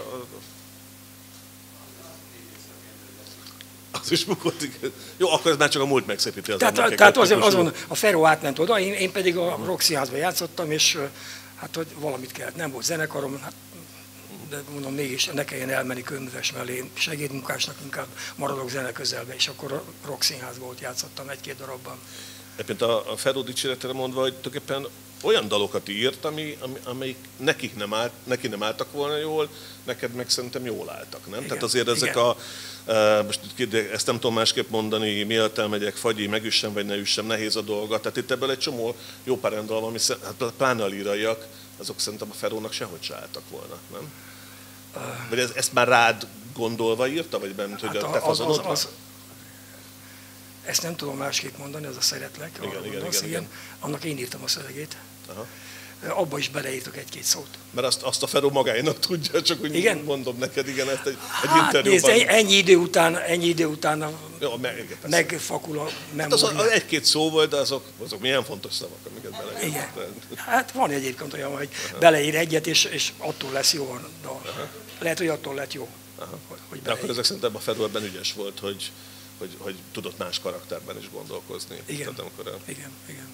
az is bukott, igen. Jó, akkor ez már csak a múlt megszépíti az emlékeket. Tehát azon a Feró átment oda, én pedig a Rokszínházban játszottam, és hát hogy valamit kellett, nem volt zenekarom, hát, de mondom, mégis ne kelljen elmenni kőműves mellé, segédmunkásnak inkább maradok zene közelbe, és akkor a Rokszínházban ott játszottam egy-két darabban. Egyébként a Feró dicséretére mondva, hogy tulajdonképpen olyan dalokat írt, amelyik neki nem álltak volna jól, neked meg szerintem jól álltak, nem? Igen, tehát azért ezek most ezt nem tudom másképp mondani, Mielőtt elmegyek, Fagyi, megüssem vagy ne üssem, nehéz a dolga. Tehát itt ebből egy csomó jó pár olyan dal, ami hát pláne a líraiak, azok szerintem a Ferónak sehogy se álltak volna, nem? Vagy ezt már rád gondolva írta, vagy bent, hogy a te fazonodban? Ezt nem tudom másképp mondani, az a szeretlek. Igen. Annak én írtam a szövegét. Aha. Abba is beleírtok egy-két szót. Mert azt a Feró magáénak tudja, csak úgy igen? Mondom neked, igen, ezt egy interjúban. Nézd, ennyi idő után megfakul a memória. Hát az egy-két szó volt, de azok milyen fontos szavak, amiket beleírtak. Igen. Hát van egyébként olyan, hogy beleír egyet, és attól lesz jó a dal. Lehet, hogy attól lett jó. Hogy de akkor ezek szerintem a Feró ebben ügyes volt, hogy tudott más karakterben is gondolkozni. Igen. Tehát, Igen.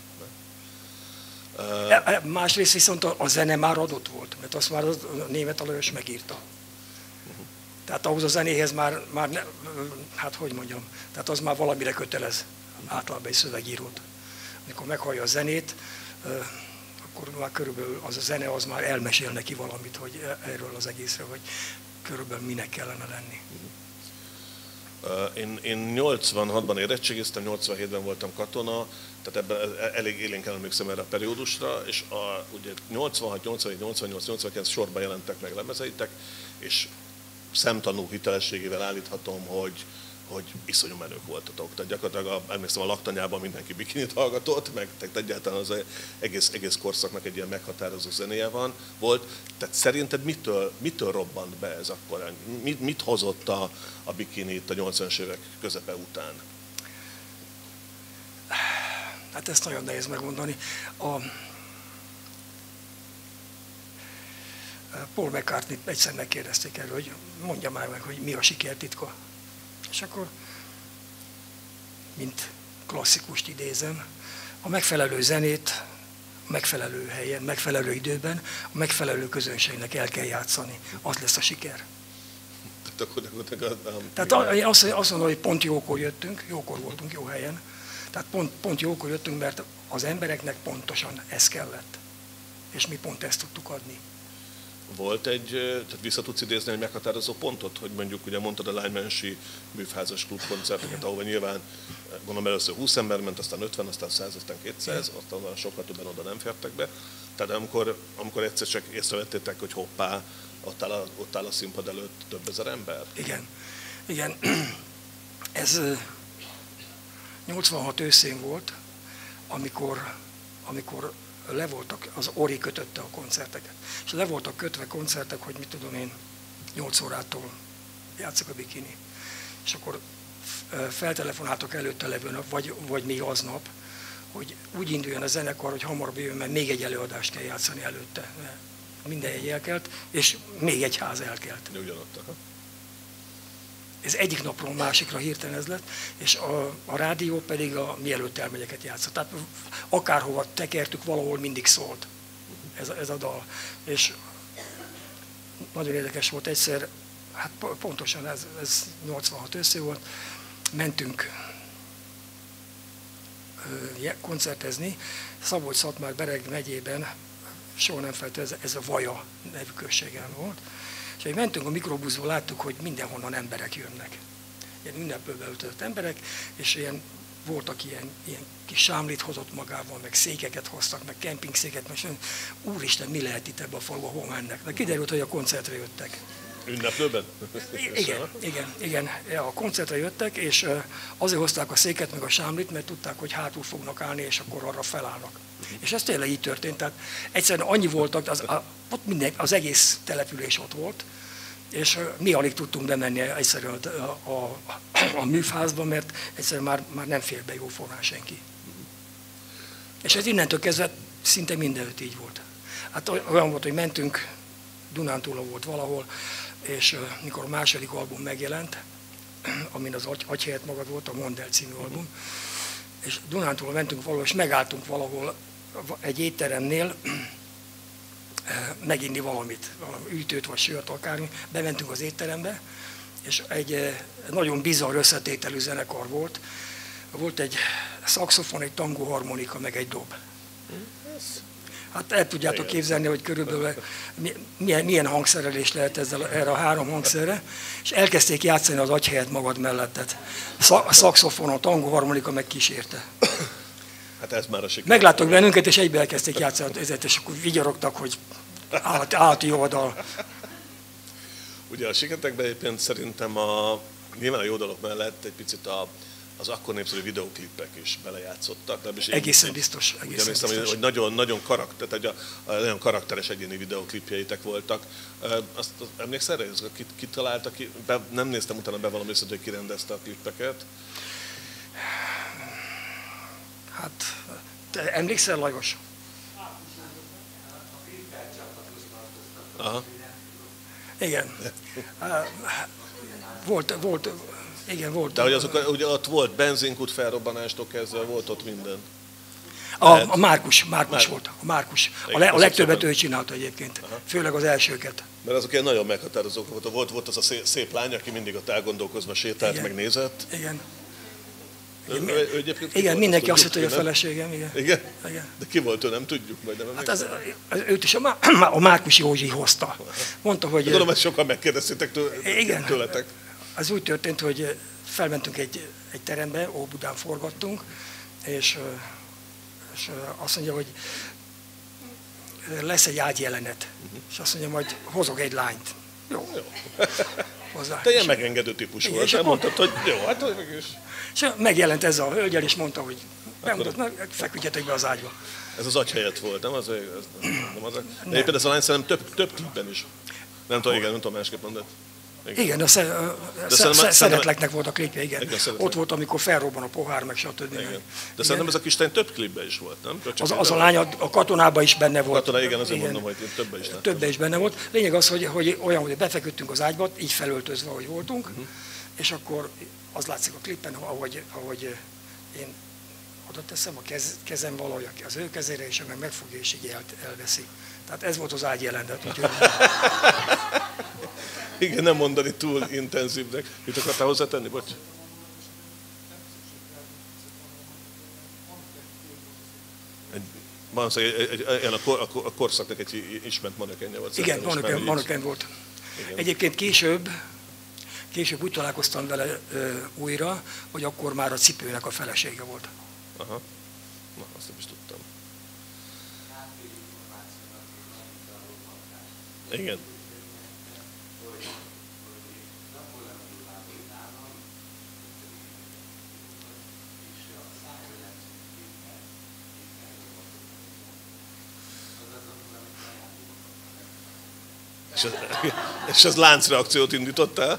Másrészt viszont a zene már adott volt, mert azt már a Németh Alajos megírta. Tehát ahhoz a zenéhez már hát hogy mondjam, tehát az már valamire kötelez általában egy szövegírót. Amikor meghallja a zenét, akkor már körülbelül az a zene az már elmesél neki valamit, hogy erről az egészről, hogy körülbelül minek kellene lenni. Én 86-ban érettségiztem, 87-ben voltam katona, tehát ebben elég élénken emlékszem erre a periódusra, és ugye 86, 87, 88, 89 sorban jelentek meg lemezeitek, és szemtanú hitelességével állíthatom, hogy iszonyú menők voltatok. Tehát gyakorlatilag emlékszem a laktanyában mindenki bikinit hallgatott, meg egyáltalán az egész korszaknak egy ilyen meghatározó zenéje volt. Tehát szerinted mitől robbant be ez akkor? Mit hozott a bikinit a 80-as évek közepe után? Hát ezt nagyon nehéz megmondani. Paul McCartney egyszer megkérdezték erről, hogy mondja már meg, hogy mi a siker titka. És akkor, mint klasszikust idézem, a megfelelő zenét a megfelelő helyen, megfelelő időben, a megfelelő közönségnek el kell játszani. Az lesz a siker. Tehát én azt mondom, hogy pont jókor jöttünk, jókor voltunk, jó helyen. Tehát pont jókor jöttünk, mert az embereknek pontosan ez kellett. És mi pont ezt tudtuk adni. Volt tehát vissza tudsz idézni egy meghatározó pontot, hogy mondjuk ugye mondtad a Lánymensi műfházas klubkoncerteket, ahol nyilván gondolom először 20 ember ment, aztán 50, aztán 100, aztán 200, aztán sokkal többen oda nem fértek be. Tehát amikor egyszer csak észrevettétek, hogy hoppá, ott áll a színpad előtt több ezer ember? Igen. Ez 86 őszén volt, amikor le voltak, az Ori kötötte a koncerteket. És le voltak kötve koncertek, hogy mit tudom én, 8 órától játszik a bikini. És akkor feltelefonáltak előtte levőn, vagy még aznap, hogy úgy induljon a zenekar, hogy hamarabb jön, mert még egy előadást kell játszani előtte. Minden egy elkelt, és még egy ház elkelt. Ez egyik napról másikra hirtelen ez lett, és a rádió pedig a mielőtt elmegyeket játszott. Tehát akárhova tekertük, valahol mindig szólt ez a dal. És nagyon érdekes volt egyszer, hát pontosan ez 86 őszé volt, mentünk koncertezni, Szabolcs-Szatmár-Bereg megyében, soha nem felejtő, ez a Vaja nevű községen volt. És ahogy mentünk a mikrobuszból, láttuk, hogy mindenhonnan emberek jönnek. Ilyen ünnepőbe öltözött emberek, és voltak ilyen kis sámlit hozott magával, meg székeket hoztak, meg kempingszéket, meg úristen, mi lehet itt ebben a faluban, hol mennek? De kiderült, hogy a koncertre jöttek. Ünneplőben? Igen. A koncertre jöttek, és azért hozták a széket, meg a sámlit, mert tudták, hogy hátul fognak állni, és akkor arra felállnak. És ez tényleg így történt, tehát egyszerűen annyi voltak, ott az egész település ott volt, és mi alig tudtunk bemenni egyszerűen a műfázba, mert egyszerűen már nem fér be jóformán senki. És ez innentől kezdve szinte mindenütt így volt. Hát olyan volt, hogy mentünk, Dunántúlon volt valahol, és mikor a második album megjelent, amin az Adj helyett magad volt, a Mondd el című album, és Dunántúlon mentünk valahol, és megálltunk valahol egy étteremnél meginni valami ütőt vagy sört, akármi. Bementünk az étterembe, és egy nagyon bizarr összetételű zenekar volt. Volt egy szaxofon, egy tangóharmonika, meg egy dob. Hát el tudjátok képzelni, hogy körülbelül milyen hangszerelés lehet erre a 3 hangszerre, és elkezdték játszani az Adj helyett magad mellettet. A szaxofon, a tangóharmonika meg kísérte. Hát ez már a siker. Megláttak bennünket, és egybe elkezdték játszani, és akkor vigyorogtak, hogy állati jó a dal. Ugye a sikerekben egyébként szerintem nyilván a jó dalok mellett egy picit az akkor népszerű videóklipek is belejátszottak. Egészen biztos. Hogy nagyon karakteres egyéni videóklipjeitek voltak. Azt emlékszel erre, hogy ki találta ki? Nem néztem utána be valami össze, hogy ki rendezte a klippeket. Hát, te emlékszel, Lajos? Aha. Igen. Volt. De hogy azok, ugye ott volt benzinkút felrobbanástól kezdve, volt ott minden. A Márkus volt. A Márkus. A legtöbbet ő csinálta egyébként. Aha. Főleg az elsőket. Mert azok ilyen nagyon meghatározók voltak. Volt az a szép lány, aki mindig ott elgondolkozva sétált, megnézett. Igen, mindenki azt hitt, hogy a feleségem, igen. De ki volt ő, nem tudjuk majd. Nem hát őt is a Márkus Józsi hozta. Mondta, hogy... Tudom, ezt sokan megkérdeztétek tőletek. az úgy történt, hogy felmentünk egy terembe, Óbudán forgattunk, és azt mondja, hogy lesz egy ágyjelenet. És azt mondja, majd hozok egy lányt. Jó. Hozzá. Te ilyen megengedő típus volt. És mondtad, hogy jó, hát hogy mégis. És megjelent ez a hölgyel, és mondta, hogy bemutatnak, feküdjetek be az ágyba. Ez az agy helyett volt, nem? Nem az. De éppen ez a lány szerintem több klipben is. Nem tudom, igen, nem tudom másképp mondani. Igen, a Szeretleknek volt a klipje, igen. Ott volt, amikor felrobban a pohár, meg stb. Igen. De szerintem ez a kislány több klipben is volt, nem? Az a lány a katonában is benne volt. Katona, igen, azért mondom, hogy többen is. Többen is benne volt. Lényeg az, hogy olyan, hogy befeküdtünk az ágyba, így felöltözve, ahogy voltunk, és akkor az látszik a klippen, ahogy én oda teszem a kezem valahogy az ő kezére, és meg megfogja, és így elveszi. Tehát ez volt az ágy jelenet. Igen, nem mondani túl intenzívnek. Mit akartál hozzátenni? Bocs. A korszaknak egy ismert manekenje volt. Igen, maneken volt. Igen. Egyébként később úgy találkoztam vele újra, hogy akkor már a cipőnek a felesége volt. Aha. Na, azt nem is tudtam. Igen. És az láncreakciót indítottál?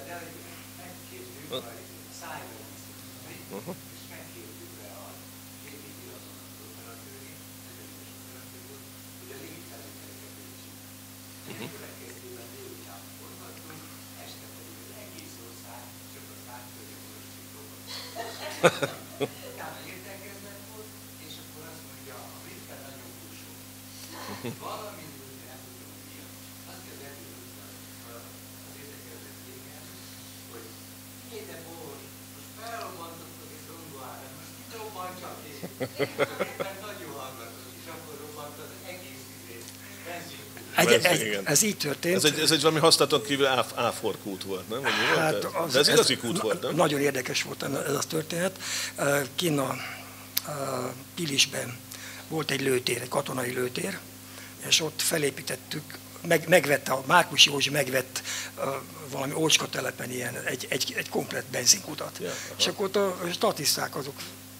Ez így történt. Ez egy valami használaton kívül áforkút volt, nem? Hát de ez igazi kút volt, nem? Nagyon érdekes volt ez a történet. Kinn a Pilisben volt egy lőtér, egy katonai lőtér, és ott felépítettük, megvette, a Márkus Józsi megvett valami ócska telepen ilyen, egy komplett benzinkutat. Ja, és akkor ott a statiszták azok,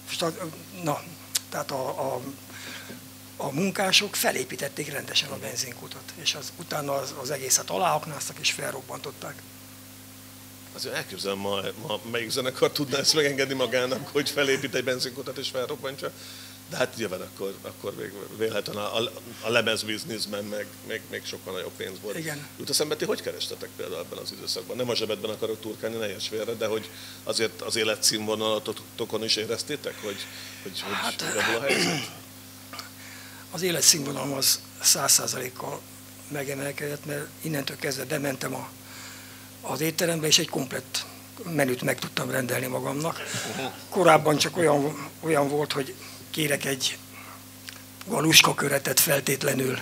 tehát a munkások felépítették rendesen a benzinkutat, és utána az egészet aláaknáztak és felrobbantották. Azért elképzelem, ma melyik zenekar tudná ezt megengedni magának, hogy felépít egy benzinkutat és felrobbantja. De hát nyilván akkor véletlenül a lemezbizniszben még sokkal nagyobb pénz volt. Igen. Jut eszembe, ti hogy kerestetek például ebben az időszakban? Nem a zsebedben akarok turkálni, ne érts félre, de hogy azért az életszínvonalatokon is éreztétek, hogy javul a helyzet? Az életszínvonalom az 100%-kal megemelkedett, mert innentől kezdve bementem az étterembe, és egy komplett menüt meg tudtam rendelni magamnak. Korábban csak olyan volt, hogy kérek egy galuska köretet feltétlenül,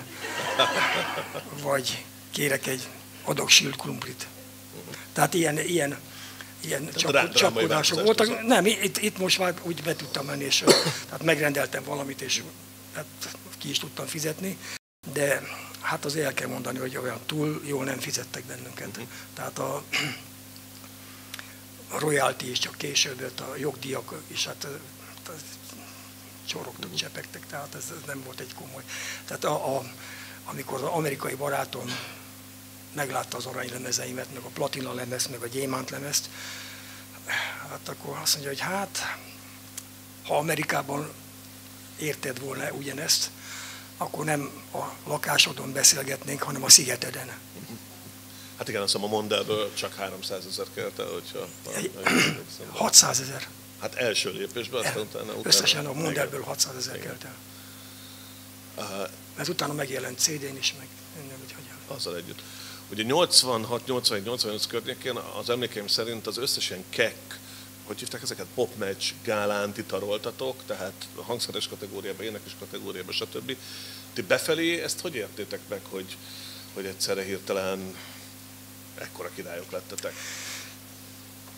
vagy kérek egy adag sült krumplit. Tehát ilyen csapkodások voltak. Nem, itt most már úgy be tudtam menni, és tehát megrendeltem valamit, és hát ki is tudtam fizetni, de hát azért el kell mondani, hogy olyan túl jól nem fizettek bennünket. Tehát a royalty is csak később jött, a jogdíjak is, hát csorogtak, csepegtek, tehát ez nem volt egy komoly. Tehát amikor az amerikai barátom meglátta az aranylemezeimet, meg a platina lemez, meg a gyémánt lemezt, hát akkor azt mondja, hogy hát, ha Amerikában érted volna ugyanezt, akkor nem a lakásodon beszélgetnénk, hanem a szigeteden. Hát igen, azt hiszem a Mondelből csak 300 000 kelt el, hogyha... 600 000. Hát első lépésben, aztán utána... Összesen a Mondelből 600 000 kelt el. Ez utána megjelent CD-n is, meg nem úgy, hogy... Azzal együtt. Ugye 86, 81, 88 környékén az emlékeim szerint az összes ilyen kek, hogy hívták ezeket, popmatch gálán ti taroltatok, tehát hangszeres kategóriában, énekes kategóriában, stb. Ti befelé ezt hogy értétek meg, hogy egyszerre hirtelen ekkora királyok lettetek?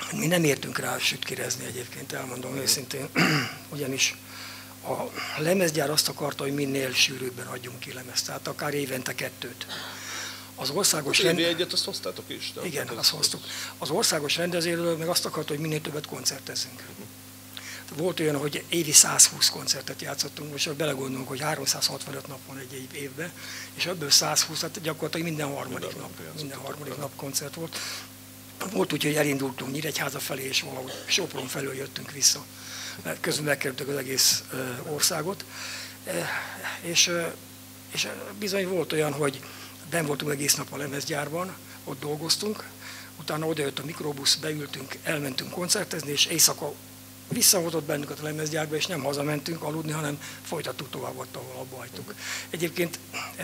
Mi nem értünk rá sütkirezni egyébként, elmondom őszintén, ugyanis a lemezgyár azt akarta, hogy minél sűrűbben adjunk ki lemezt, tehát akár évente 2. Az országos egyet azt hoztátok is? De igen, azt hoztuk. Az országos rendezőről meg azt akarta, hogy minél többet koncertezzünk. Volt olyan, hogy évi 120 koncertet játszottunk, most belegondolunk, hogy 365 nap van egy évben, és ebből 120, tehát gyakorlatilag minden harmadik nap koncert volt. Volt úgy, hogy elindultunk Nyíregyháza felé, és valahogy Sopron felől jöttünk vissza, mert közben megkerültük az egész országot. És bizony volt olyan, hogy benn voltunk egész nap a lemezgyárban, ott dolgoztunk, utána odajött a mikrobusz, beültünk, elmentünk koncertezni, és éjszaka visszahozott bennünket a lemezgyárba, és nem hazamentünk aludni, hanem folytattuk tovább ott, ahol abba hagytuk. Egyébként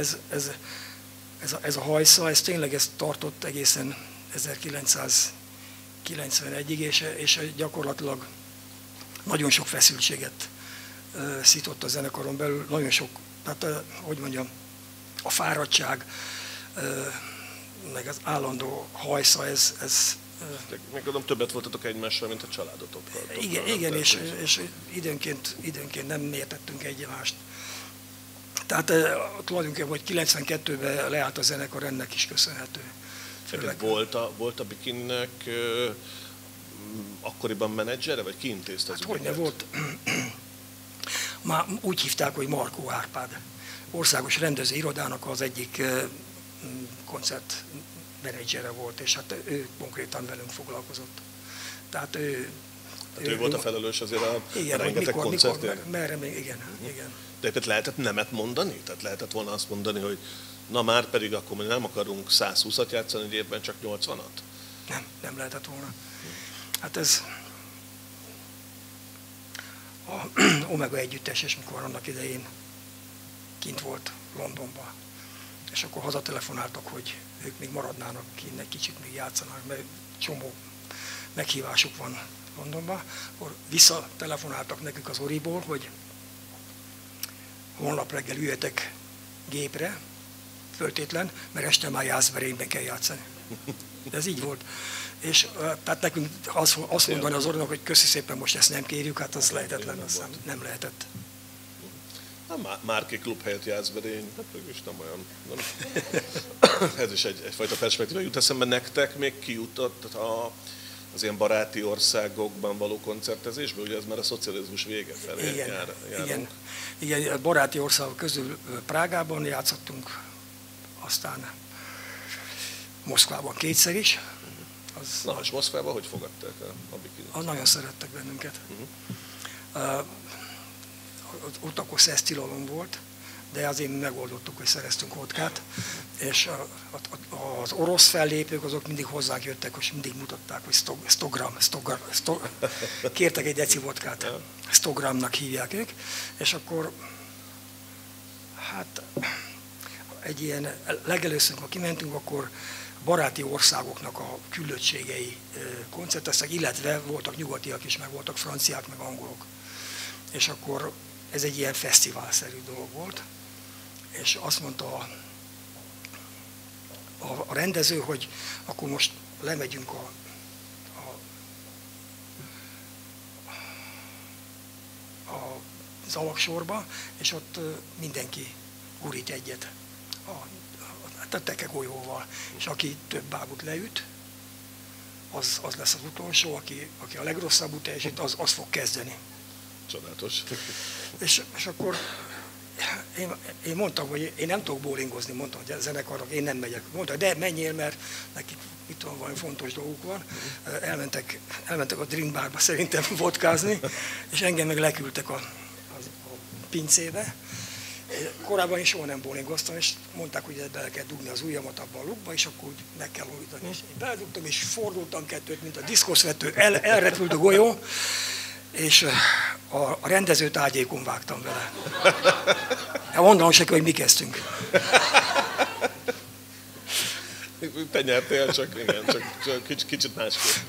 ez a hajsza, ez tényleg tartott egészen 1991-ig, és gyakorlatilag nagyon sok feszültséget szított a zenekaron belül, nagyon sok, tehát hogy mondjam, a fáradtság, meg az állandó hajsza, meg gondolom, többet voltatok egymással, mint a családotokkal. Igen, és időnként nem értettünk egymást. Tehát tulajdonképpen, hogy 92-ben leállt a zenekar, ennek is köszönhető. Volt a Bikininek akkoriban menedzsere, vagy ki intézte az ügyeket? Hogyne volt. Már úgy hívták, hogy Markó Árpád. Országos rendező irodának az egyik koncert menedzsere volt, és hát ő konkrétan velünk foglalkozott. Tehát ő volt a felelős azért a rengeteg koncertért? Igen. De egyébként lehetett nemet mondani? Tehát lehetett volna azt mondani, hogy na már pedig akkor nem akarunk 120-at játszani egy évben, csak 80-at? Nem lehetett volna. Hát ez a Omega együttes, és mikor annak idején kint volt Londonban, és akkor hazatelefonáltak, hogy ők még maradnának kint, egy kicsit még játszanak, mert csomó meghívásuk van Londonban, akkor visszatelefonáltak nekünk az Oriból, hogy holnap reggel üljetek gépre, föltétlen, mert este már Jászberényben kell játszani. De ez így volt. És tehát nekünk azt mondani az Orinak, hogy köszi szépen, most ezt nem kérjük, hát az lehetetlen, azt nem lehetett. A Márki Klub helyett Jászberény, hát mégis nem olyan. Nem. Ez is egyfajta perspektíva jut eszembe. Nektek még kijutott az ilyen baráti országokban való koncertezésbe? Ugye ez már a szocializmus vége felé járunk. Igen, baráti országok közül Prágában játszottunk, aztán Moszkvában 2-szer is. És Moszkvában hogy fogadták a Bikinit? Nagyon szerettek bennünket. Ott akkor szesztilalom volt, de azért mi megoldottuk, hogy szereztünk vodkát, és az orosz fellépők azok mindig hozzánk jöttek, és mindig mutatták, hogy 100 gram, kértek egy deci vodkát, 100 gramnak hívják ők, és akkor hát egy ilyen, legelőször, ha kimentünk, akkor baráti országoknak a küldöttségei koncerteztek, illetve voltak nyugatiak is, meg voltak franciák, meg angolok. És akkor ez egy ilyen fesztiválszerű dolog volt, és azt mondta a rendező, hogy akkor most lemegyünk az alaksorba, és ott mindenki gurít egyet a tekegolyóval, és aki több bábut leüt, az lesz az utolsó, aki a legrosszabbul teljesít, az fog kezdeni. Csodálatos. És akkor én mondtam, hogy én nem tudok bowlingozni, mondtam, hogy a zenekarnak én nem megyek. Mondta, de menjél, mert nekik itt van valami fontos dolguk van. Elmentek a drink barba szerintem vodkázni, és engem meg leküldtek a pincébe. Korábban is soha nem bowlingoztam, és mondták, hogy bele kell dugni az ujjamat abba a lukba, és akkor úgy meg kell újítani. És én beledugtam, és fordultam kettőt, mint a diszkoszvető, elrepült a golyó, és a rendező tárgyékon vágtam vele. Mondanom se kell, hogy mi kezdtünk. Te nyertél, csak kicsit másképp.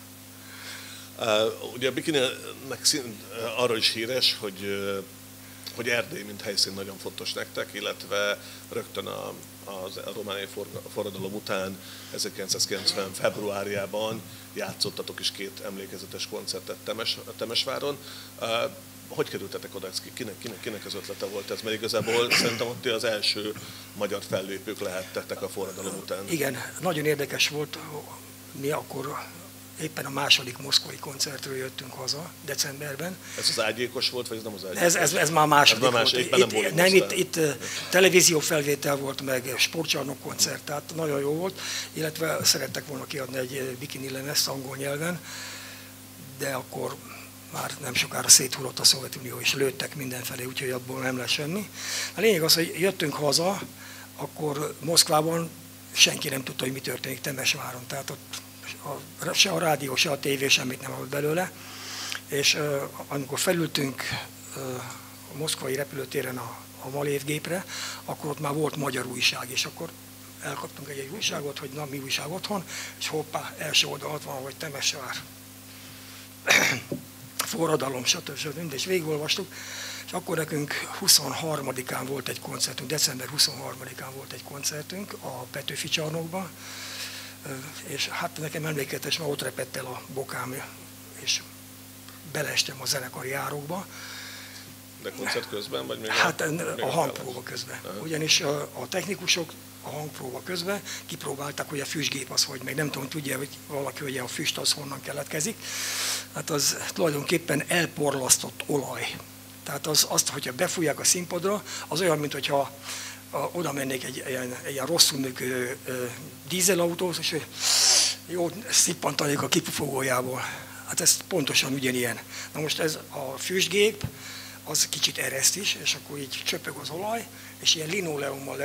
Ugye a Bikininek arra is híres, hogy hogy Erdély, mint helyszín nagyon fontos nektek, illetve rögtön a romániai forradalom után 1990. februárjában játszottatok is 2 emlékezetes koncertet Temesváron. Hogy kerültetek oda? Kinek az ötlete volt ez? Mert igazából szerintem ott az első magyar fellépők lehettek a forradalom után. Igen, nagyon érdekes volt. Mi akkor éppen a második moszkvai koncertről jöttünk haza decemberben. Ez az ágyékos volt, vagy ez nem az ágyékos? Ez már második volt. Nem, itt televíziófelvétel volt, meg sportcsarnok koncert, tehát nagyon jó volt, illetve szerettek volna kiadni egy bikini lemezt angol nyelven, de akkor már nem sokára széthullott a Szovjetunió, és lőttek mindenfelé, úgyhogy abból nem lesz semmi. A lényeg az, hogy jöttünk haza, akkor Moszkvában senki nem tudta, hogy mi történik Temesváron, tehát ott se a rádió, se a tévé semmit nem volt belőle, és amikor felültünk a moszkvai repülőtéren a Malév gépre, akkor ott már volt magyar újság, és akkor elkaptunk egy újságot, hogy na mi újság otthon, és hoppá, első oldalt van, hogy Temesvár, forradalom, stb. És végigolvastuk, és akkor nekünk 23-án volt egy koncertünk, december 23-án volt egy koncertünk a Petőfi csarnokban, és hát nekem emlékezetes, mert ott repett el a bokám, és beleestem a zenekari járókba. De koncert közben, vagy még? Hát a hangpróba közben. Ugyanis a technikusok a hangpróba közben kipróbálták, hogy a füstgép az hogy, meg nem tudom, tudja hogy valaki, hogy a füst az honnan keletkezik. Hát az tulajdonképpen elporlasztott olaj. Tehát azt, hogyha befújják a színpadra, az olyan, mint hogyha oda mennék egy ilyen rosszul működő dízelautóhoz, és jó szippantanék a kipufogójából. Hát ez pontosan ugyanilyen. Na most ez a füstgép, az kicsit ereszt is, és akkor így csöpög az olaj, és ilyen linoleummal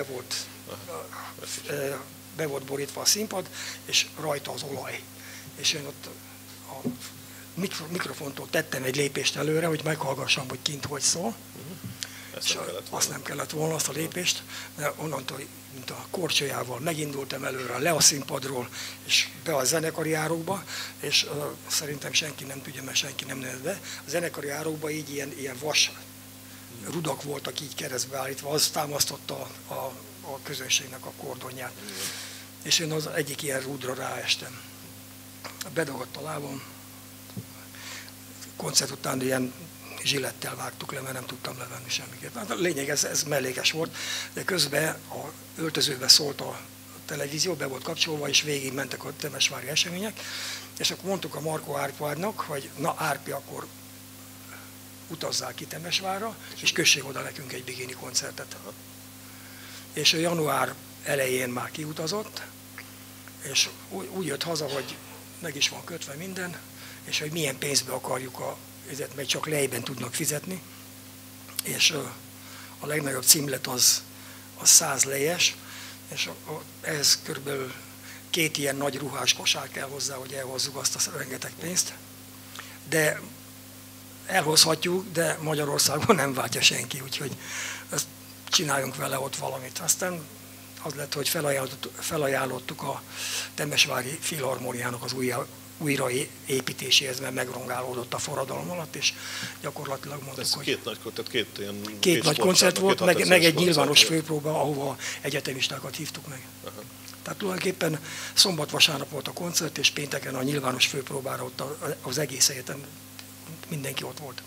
be volt borítva a színpad, és rajta az olaj. És én ott a mikrofontól tettem egy lépést előre, hogy meghallgassam, hogy kint hogy szól. Azt nem kellett volna, azt a lépést, de onnantól, mint a korcsolyával megindultam előre le a színpadról, és be a zenekari járókba, és szerintem senki nem tudja, mert senki nem nőtt be. A zenekari járókban így ilyen vas rudak voltak így keresztbe állítva, az támasztotta a közönségnek a kordonját. És én az egyik ilyen rúdra ráestem. Bedagadt a lábam, koncert után ilyen zsillettel vágtuk le, mert nem tudtam levenni semmiket. Hát a lényeg, ez mellékes volt, de közben a öltözőbe szólt a televízió, be volt kapcsolva, és végig mentek a temesvári események, és akkor mondtuk a Markó Árpádnak, hogy na Árpi, akkor utazzál ki Temesvárra, és kössék oda nekünk egy bikini koncertet. És a január elején már kiutazott, és úgy jött haza, hogy meg is van kötve minden, és hogy milyen pénzbe akarjuk meg csak lejben tudnak fizetni, és a legnagyobb címlet az 100 lejes, és ehhez körülbelül 2 ilyen nagy ruhás kosár kell hozzá, hogy elhozzuk azt a rengeteg pénzt. De elhozhatjuk, de Magyarországon nem váltja senki, úgyhogy ezt csináljunk vele ott valamit. Aztán az lett, hogy felajánlottuk a Temesvári Filharmóniának az újraépítéséhez, mert megrongálódott a forradalom alatt, és gyakorlatilag mondtuk, hogy két nagy koncert volt, meg egy nyilvános főpróba, ahova egyetemistákat hívtuk meg. Aha. Tehát tulajdonképpen szombat-vasárnap volt a koncert, és pénteken a nyilvános főpróbára ott az egész egyetem mindenki ott volt.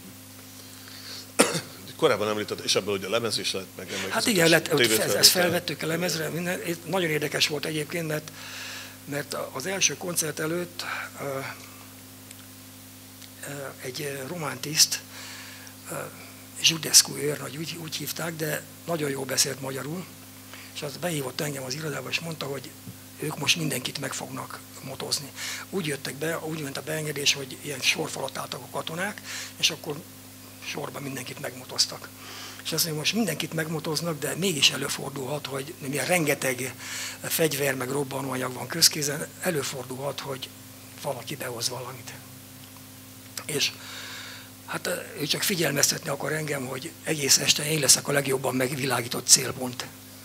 Korábban említett, és ebből ugye a lemez is lett meg. Hát igen, ezt felvettük a lemezre, nagyon érdekes volt egyébként, mert az első koncert előtt egy román tiszt, Zsudeszkú őrnagy, úgy hívták, de nagyon jól beszélt magyarul, és az behívott engem az irodába, és mondta, hogy ők most mindenkit meg fognak motozni. Úgy jöttek be, úgy ment a beengedés, hogy ilyen sorfalat álltak a katonák, és akkor sorban mindenkit megmotoztak. És azt mondja, most mindenkit megmotoznak, de mégis előfordulhat, hogy milyen rengeteg fegyver meg robbanóanyag van közkézen, előfordulhat, hogy valaki behoz valamit. És hát ő csak figyelmeztetni akar engem, hogy egész este én leszek a legjobban megvilágított célpont.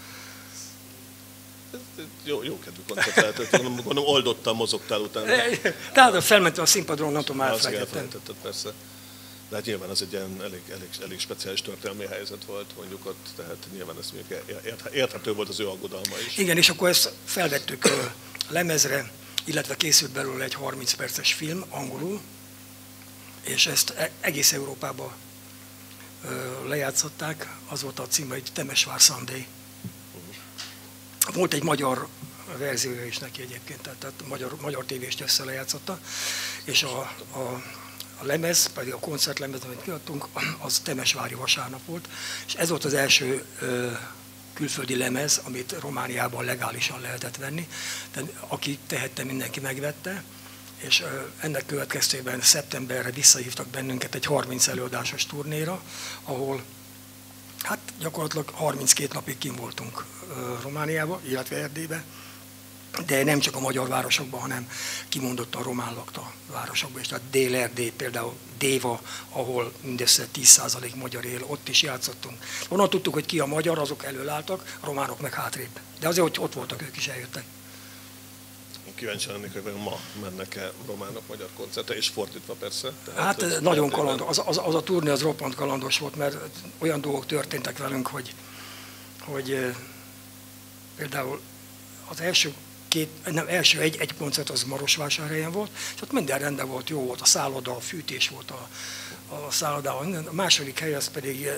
Jó kedvű koncert lehetett, gondolom oldottan mozogtál utána. Tehát felmentem a színpadról, nem tudom, elfelejtettem. Persze. De hát nyilván ez egy ilyen elég speciális történelmi helyzet volt mondjuk ott, tehát nyilván ez érthető volt az ő aggodalma is. Igen, és akkor ezt felvettük lemezre, illetve készült belőle egy 30 perces film angolul, és ezt egész Európában lejátszották, az volt a címe, hogy Temesvár Sunday. Volt egy magyar verziója is neki egyébként, tehát magyar tévést össze lejátszotta, és a lemez, pedig a koncertlemez, amit kiadtunk, az Temesvári vasárnap volt, és ez volt az első külföldi lemez, amit Romániában legálisan lehetett venni. Tehát aki tehette, mindenki megvette, és ennek következtében szeptemberre visszahívtak bennünket egy 30 előadásos turnéra, ahol hát gyakorlatilag 32 napig kint voltunk Romániába, illetve Erdélybe, de nem csak a magyar városokban, hanem kimondottan román lakta városokban is. Tehát Dél-Erdély, például Déva, ahol mindössze 10% magyar él, ott is játszottunk. Onnan tudtuk, hogy ki a magyar, azok előálltak, a románok meg hátrébb. De azért, hogy ott voltak, ők is eljöttek. Kíváncsi lennék, hogy ma mennek-e románok magyar koncertre, és fordítva persze. Tehát hát nagyon kalandos. Az a turné az roppant kalandos volt, mert olyan dolgok történtek velünk, hogy például az első egy koncert az Marosvásárhelyen volt, és ott minden rendben volt, jó volt a szálloda, a fűtés volt a szállodában. A második hely az pedig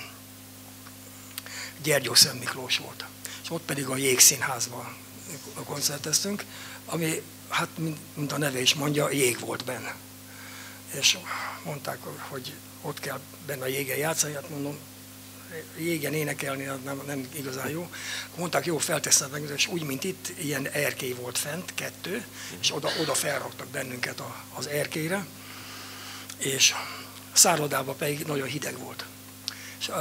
Gyergyószent Miklós volt. És ott pedig a Jégszínházban koncerteztünk, ami, hát mint a neve is mondja, jég volt benne. És mondták, hogy ott kell benne a jégen játszani, hát mondom, jégen énekelni nem igazán jó. Mondták, jó, felteszem meg, és úgy, mint itt, ilyen erkély volt fent, 2, és oda felraktak bennünket az erkélyre, és szállodában pedig nagyon hideg volt. És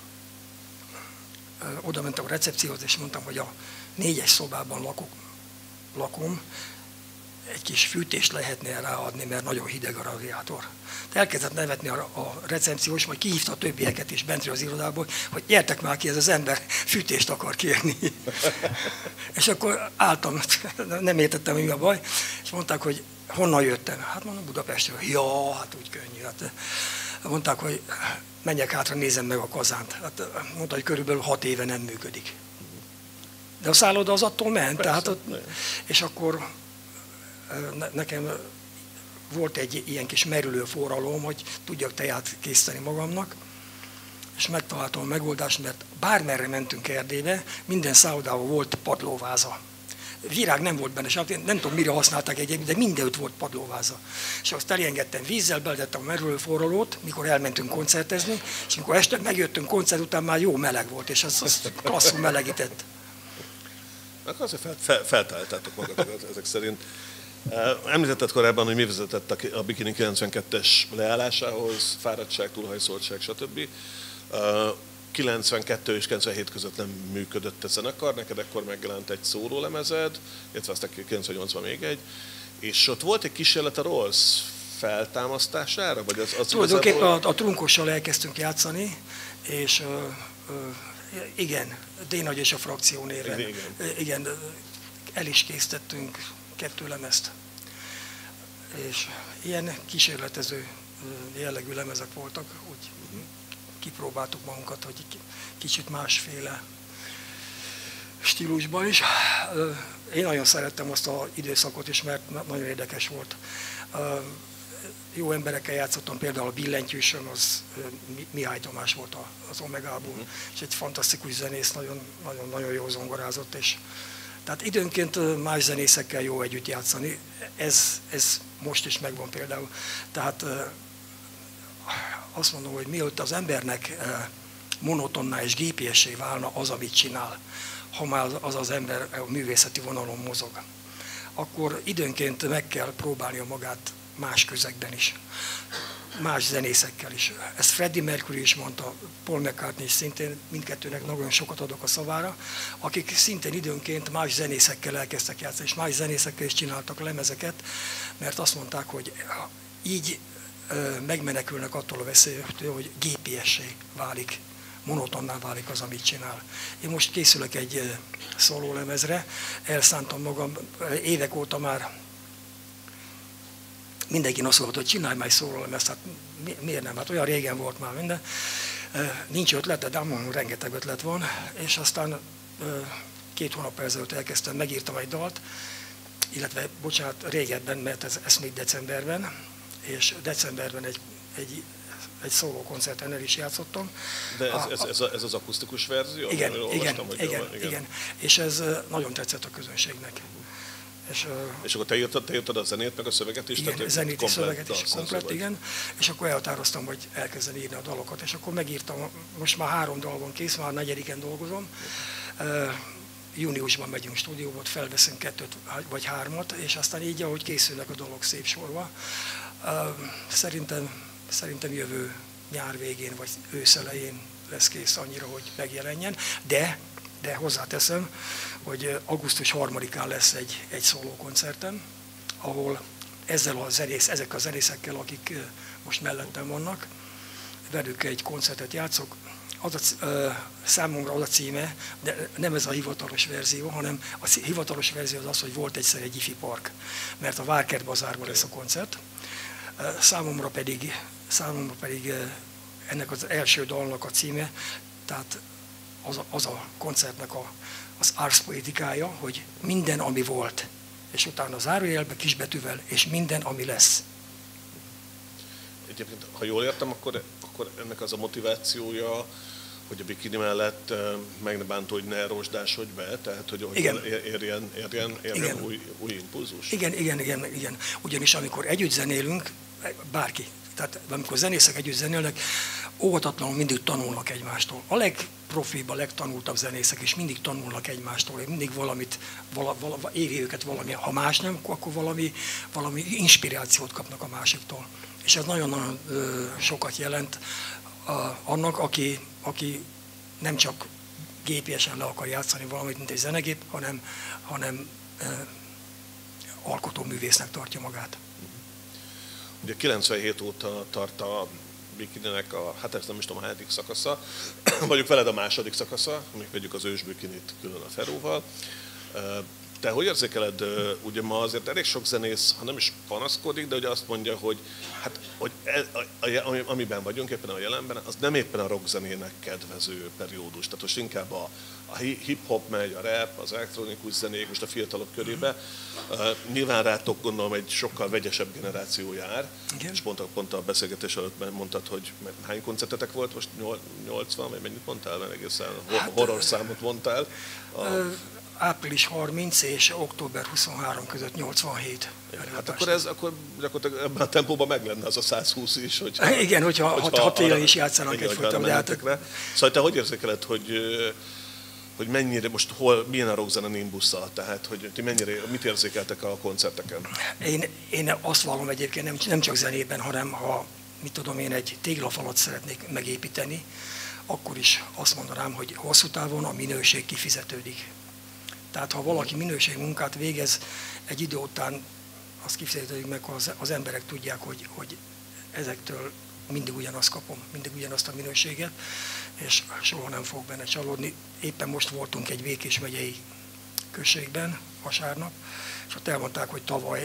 oda mentem a recepcióhoz, és mondtam, hogy a 4-es szobában lakom, egy kis fűtést lehetne ráadni, mert nagyon hideg a radiátor. De elkezdett nevetni a recepciós, majd kihívta a többieket is bentről az irodából, hogy gyertek már ki, ez az ember fűtést akar kérni. És akkor álltam, nem értettem, mi a baj, és mondták, hogy honnan jöttem. Hát mondom, Budapestről. Ja, hát úgy könnyű. Hát mondták, hogy menjek hátra, nézem meg a kazánt. Hát mondta, hogy körülbelül 6 éve nem működik. De a szálloda az attól ment. Persze, tehát ott, és akkor nekem volt egy ilyen kis merülő forralom, hogy tudjak teját készíteni magamnak, és megtaláltam a megoldást, mert bármerre mentünk Erdélybe, minden szállodában volt padlóváza. Virág nem volt benne, és nem tudom, mire használták egyébként, de mindenütt volt padlóváza. És azt elengedtem vízzel, beletettem a merülő forralót, mikor elmentünk koncertezni, és amikor este megjöttünk koncert után, már jó meleg volt, és az klasszul melegített. Akkor azért feltaláltátok magatokat ezek szerint. Említetted korábban, hogy mi vezetett a Bikini 92-es leállásához, fáradtság, túlhajszoltság, stb. 92 és 97 között nem működött a zenekar, neked ekkor megjelent egy szórólemezed, illetve aztán 98-ban még egy, és ott volt egy kísérlet a Rolls feltámasztására? Vagy az tulajdonképpen igazából... a trunkossal elkezdtünk játszani, és igen, D-nagy és a frakció néven. Igen, el is készítettünk 2 lemezt. És ilyen kísérletező jellegű lemezek voltak, úgy kipróbáltuk magunkat, hogy kicsit másféle stílusban is. Én nagyon szerettem azt az időszakot is, mert nagyon érdekes volt. Jó emberekkel játszottam, például a billentyűsön, az Mihály Tamás volt az Omegából, és egy fantasztikus zenész, nagyon jó zongorázott, és tehát időnként más zenészekkel jó együtt játszani, ez most is megvan például. Tehát azt mondom, hogy mielőtt az embernek monotonná és gépiessé válna az, amit csinál, ha már az ember a művészeti vonalon mozog, akkor időnként meg kell próbálnia magát más közegben is, más zenészekkel is. Ezt Freddie Mercury is mondta, Paul McCartney is szintén, mindkettőnek nagyon sokat adok a szavára, akik szintén időnként más zenészekkel elkezdtek játszani, és más zenészekkel is csináltak lemezeket, mert azt mondták, hogy így megmenekülnek attól a veszélytől, hogy gépiessé válik, monotonná válik az, amit csinál. Én most készülök egy szólólemezre, elszántam magam, évek óta már mindenki azt mondta, hogy csinálj már egy szólólemezt, hát miért nem? Hát olyan régen volt már minden. Nincs ötlet, de mondom, rengeteg ötlet van, és aztán 2 hónap ezelőtt elkezdtem, megírtam egy dalt, illetve, bocsánat, régebben, mert ez még decemberben, és decemberben egy szólókoncerten el is játszottam. De ez az akusztikus verzió? Igen. És ez nagyon tetszett a közönségnek. És akkor te írtad a zenét, meg a szöveget is? Igen, zenét és szöveget is, komplett, igen. És akkor elhatároztam, hogy elkezdem írni a dalokat. És akkor megírtam, most már 3 dal van kész, már 4-en dolgozom. Júniusban megyünk stúdióba, felveszünk 2 vagy 3-at, és aztán így, ahogy készülnek a dalok szép sorba. Szerintem jövő nyár végén, vagy ősz elején lesz kész annyira, hogy megjelenjen. De hozzáteszem, hogy augusztus 3-án lesz egy szólókoncertem, ahol ezek a zenészekkel, akik most mellettem vannak, velük egy koncertet játszok. Számomra az a címe, de nem ez a hivatalos verzió, hanem a hivatalos verzió az, hogy volt egyszer egy ifi park, mert a Várkert bazárban lesz a koncert. Számomra pedig ennek az első dalnak a címe, tehát az a koncertnek az árszpoetikája, hogy minden, ami volt, és utána zárójelbe kisbetűvel, és minden, ami lesz. Egyébként, ha jól értem, akkor ennek az a motivációja, hogy a bikini mellett meg ne bántó, hogy ne rozsdásodj be, tehát hogy érjen új impulzus. Igen. Ugyanis amikor együtt zenélünk, bárki, tehát amikor zenészek együtt zenélnek, óvatatlanul mindig tanulnak egymástól. A legprofibb, a legtanultabb zenészek is mindig tanulnak egymástól, mindig éri őket valami, ha más nem, akkor valami inspirációt kapnak a másiktól. És ez nagyon-nagyon sokat jelent annak, aki nem csak gépiesen le akar játszani valamit, mint egy zenegép, hanem alkotóművésznek tartja magát. Ugye 97 óta tart a bikininek hát ezt nem is tudom, a 7. szakasza, vagyok veled a 2. szakasza, még vegyük az ősbikinit külön a Feróval. Te hogy érzékeled, ugye ma azért elég sok zenész, ha nem is panaszkodik, de ugye azt mondja, hogy amiben vagyunk éppen a jelenben, az nem éppen a rockzenének kedvező periódus. Tehát most inkább a hip-hop megy, a rap, az elektronikus zenék, most a fiatalok körébe. Nyilván rátok gondolom egy sokkal vegyesebb generáció jár. Igen. És pont a beszélgetés előtt mondtad, hogy hány koncertetek volt most? 80, vagy mennyit mondtál? Mert egészen horror számot mondtál. Április 30 és október 23 között 87. Hát akkor gyakorlatilag ebben a tempóban meg lenne az a 120 is. hogyha télen is játszanak egyfolytában. Szóval te hogy érzékeled, hogy mennyire most milyen a rockzene nimbusszal? Tehát, hogy ti mit érzékeltek a koncerteken? Én azt vallom egyébként, nem csak zenében, hanem ha én egy téglafalat szeretnék megépíteni, akkor is azt mondanám, hogy hosszú távon a minőség kifizetődik. Tehát ha valaki minőségmunkát végez, egy idő után azt kifizetődik meg, az emberek tudják, hogy ezektől mindig ugyanazt kapom, mindig ugyanazt a minőséget, és soha nem fog benne csalódni. Éppen most voltunk egy Békés megyei községben vasárnap, és ott elmondták, hogy tavaly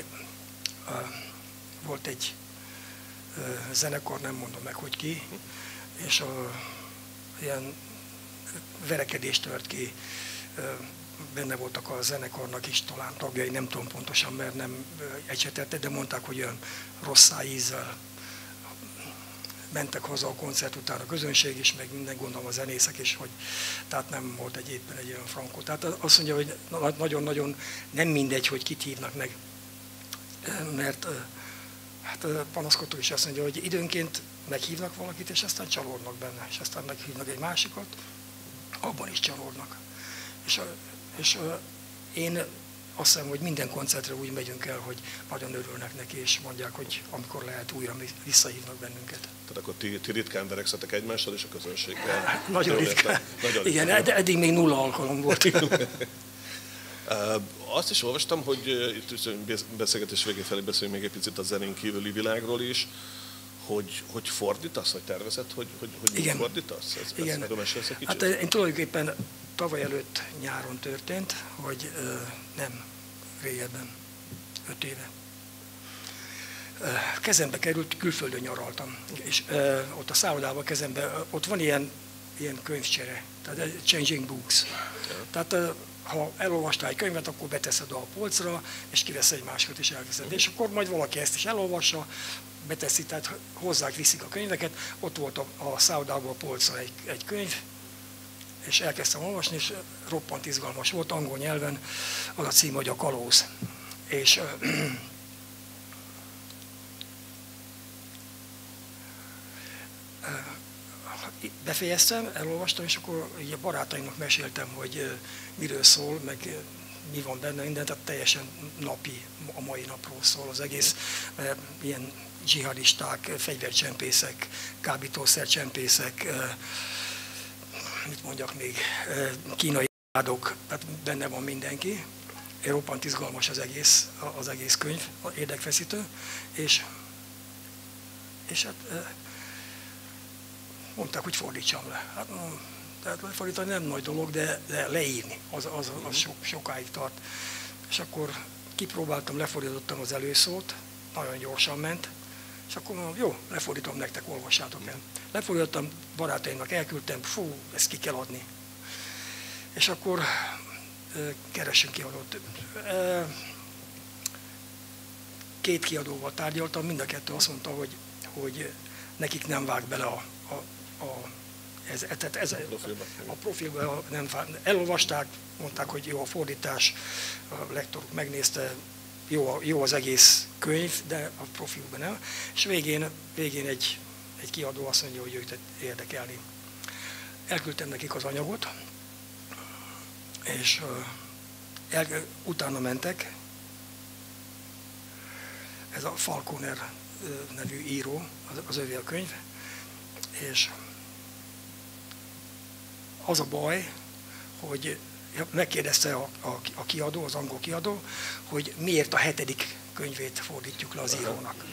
volt egy zenekar, nem mondom meg, hogy ki, és ilyen verekedés tört ki, benne voltak a zenekarnak is talán tagjai, nem tudom pontosan, mert nem ecsetette, de mondták, hogy olyan rossz ízzel mentek haza a koncert után a közönség is, meg minden, gondolom a zenészek is, tehát nem volt éppen egy olyan frankó. Tehát azt mondja, hogy nagyon-nagyon nem mindegy, hogy kit hívnak meg, mert hát panaszkodó is azt mondja, hogy időnként meghívnak valakit, és aztán csalódnak benne, és aztán meghívnak egy másikat, abban is csalódnak. És én azt hiszem, hogy minden koncertre úgy megyünk el, hogy nagyon örülnek neki, és mondják, hogy amikor lehet újra visszahívnak bennünket. Tehát akkor ti ritkán verekszetek egymással és a közönséggel? Nagyon ritkán. Igen, de eddig még 0 alkalom volt. Azt is olvastam, hogy itt beszélgetés végé felé beszéljünk még egy picit a zenén kívüli világról is, hogy fordítasz, vagy tervezed, hogy mit fordítasz? Igen. Erről mesélsz egy kicsit? Hát én tulajdonképpen tavaly előtt nyáron történt, hogy nem régebben, 5 éve. kezembe került, külföldön nyaraltam, és ott a szállodában kezembe, ott van ilyen könyvcsere, tehát changing books. Tehát ha elolvastál egy könyvet, akkor beteszed a polcra, és kivesz egy másikat, és elveszed. És akkor majd valaki ezt is elolvassa, beteszi, tehát hozzák, viszik a könyveket. Ott volt a szállodában a polcra egy könyv, és elkezdtem olvasni, és roppant izgalmas volt, angol nyelven, az a cím, hogy a kalóz. És befejeztem, elolvastam, és akkor így a barátaimnak meséltem, hogy miről szól, meg mi van benne, minden, tehát teljesen napi, a mai napról szól az egész, ilyen dzsihadisták, fegyvercsempészek, kábítószercsempészek, mit mondjak még, kínai ádok, tehát benne van mindenki. Roppant izgalmas az egész könyv, érdekfeszítő, és hát mondták, hogy fordítsam le. Hát, tehát lefordítani nem nagy dolog, de leírni, az sokáig tart. És akkor kipróbáltam, lefordítottam az előszót, nagyon gyorsan ment, és akkor mondom, jó, lefordítom nektek, olvassátok el. Lefordítottam, barátaimnak elküldtem, fú, ezt ki kell adni. És akkor keressünk kiadót. 2 kiadóval tárgyaltam, mind a kettő azt mondta, hogy nekik nem vág bele a profilba, nem, elolvasták, mondták, hogy jó a fordítás, a lektoruk megnézte, jó az egész könyv, de a profilban nem. És végén egy kiadó azt mondja, hogy őt érdekelni. Elküldtem nekik az anyagot, és utána mentek. Ez a Falconer nevű író, az övé a könyv, és az a baj, hogy megkérdezte a kiadó, az angol kiadó, hogy miért a 7. könyvét fordítjuk le az írónak.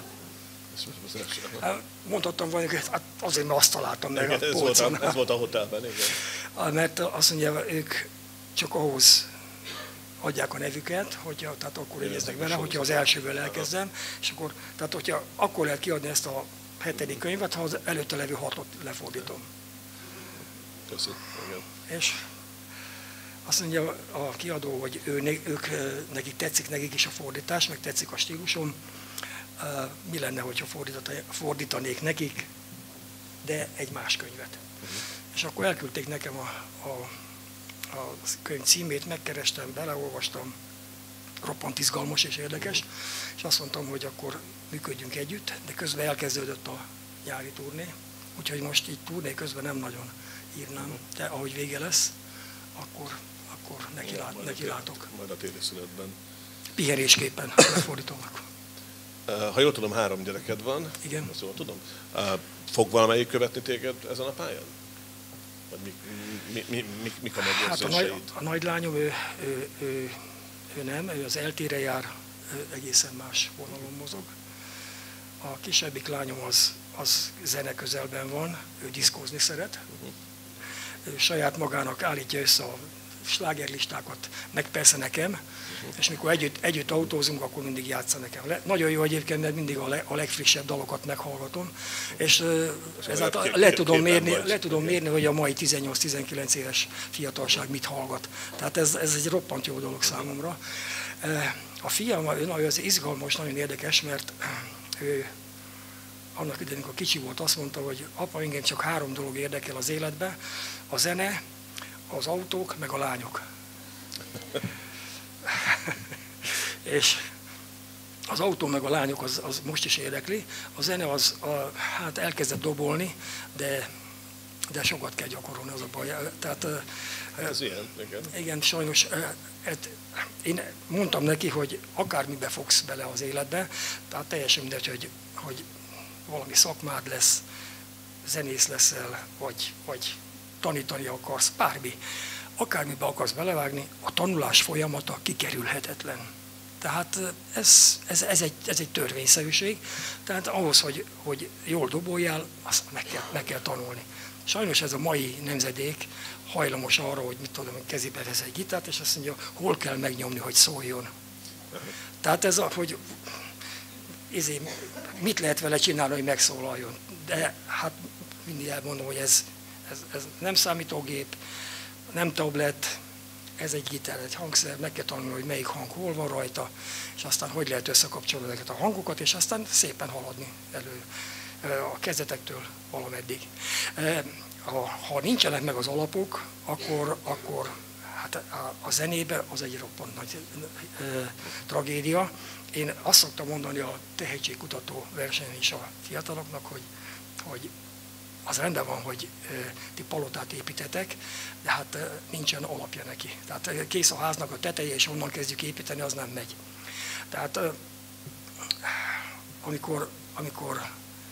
Mondhattam volna, hogy hát azért, mert azt találtam meg a polcon. Ez volt a hotelben, igen. Mert azt mondja, ők csak ahhoz adják a nevüket, tehát akkor jegyeznek vele, hogyha az elsővel elkezdem, és akkor, tehát hogyha akkor lehet kiadni ezt a 7. könyvet, ha az előtte levő 6-ot lefordítom. Köszönöm. És azt mondja a kiadó, hogy nekik tetszik nekik is a fordítás, meg tetszik a stílusom. Mi lenne, hogyha fordítanék nekik, de egy más könyvet. És akkor elküldték nekem a könyv címét, megkerestem, beleolvastam, roppant izgalmas és érdekes, és azt mondtam, hogy akkor működjünk együtt, de közben elkezdődött a nyári turné, úgyhogy most így turné közben nem nagyon írnám, de ahogy vége lesz, akkor neki látok. Majd a téli szünetben. Pihenésképpen lefordítom. Ha jól tudom, 3 gyereked van. Igen. Azt jól tudom. Fog valamelyik követni téged ezen a pályán? Vagy mik a megérzéseid? Hát a nagylányom, ő nem, ő az eltére jár, egészen más vonalon mozog. A kisebbik lányom az zene közelben van, ő diszkózni szeret. Ő saját magának állítja össze a slágerlistákat, meg persze nekem, és mikor együtt autózunk, akkor mindig játsza nekem. Nagyon jó egyébként, mert mindig a legfrissebb dalokat meghallgatom, és ezáltal le tudom mérni, hogy a mai 18-19 éves fiatalság mit hallgat. Tehát ez egy roppant jó dolog számomra. A fiam, ő az izgalmas, nagyon érdekes, mert ő annak idején, amikor kicsi volt, azt mondta, hogy apa, engem csak 3 dolog érdekel az életbe, a zene, az autók, meg a lányok. És az autó meg a lányok az most is érdekli. A zene hát elkezdett dobolni, de sokat kell gyakorolni, az a baj. Tehát, ez ilyen, igen. Igen, sajnos. Én mondtam neki, hogy akármibe fogsz bele az életbe, tehát teljesen mindegy, hogy valami szakmád lesz, zenész leszel, vagy tanítani akarsz, bármi. Akármibe akarsz belevágni, a tanulás folyamata kikerülhetetlen. Tehát ez egy törvényszerűség. Tehát ahhoz, hogy jól doboljál, azt meg kell tanulni. Sajnos ez a mai nemzedék hajlamos arra, hogy kezébe vesz egy gitárt, és azt mondja, hol kell megnyomni, hogy szóljon. Tehát hogy mit lehet vele csinálni, hogy megszólaljon. De hát mindig elmondom, hogy ez nem számítógép, nem tablet, ez egy gitár, egy hangszer, meg kell tanulni, hogy melyik hang hol van rajta, és aztán hogy lehet összekapcsolni ezeket a hangokat, és aztán szépen haladni elő a kezdetektől valameddig. Ha nincsenek meg az alapok, akkor hát a zenében az egy roppant nagy tragédia. Én azt szoktam mondani a tehetségkutató versenyen is a fiataloknak, hogy az rendben van, hogy ti palotát építetek, de hát nincsen alapja neki. Tehát kész a háznak a teteje, és onnan kezdjük építeni, az nem megy. Tehát amikor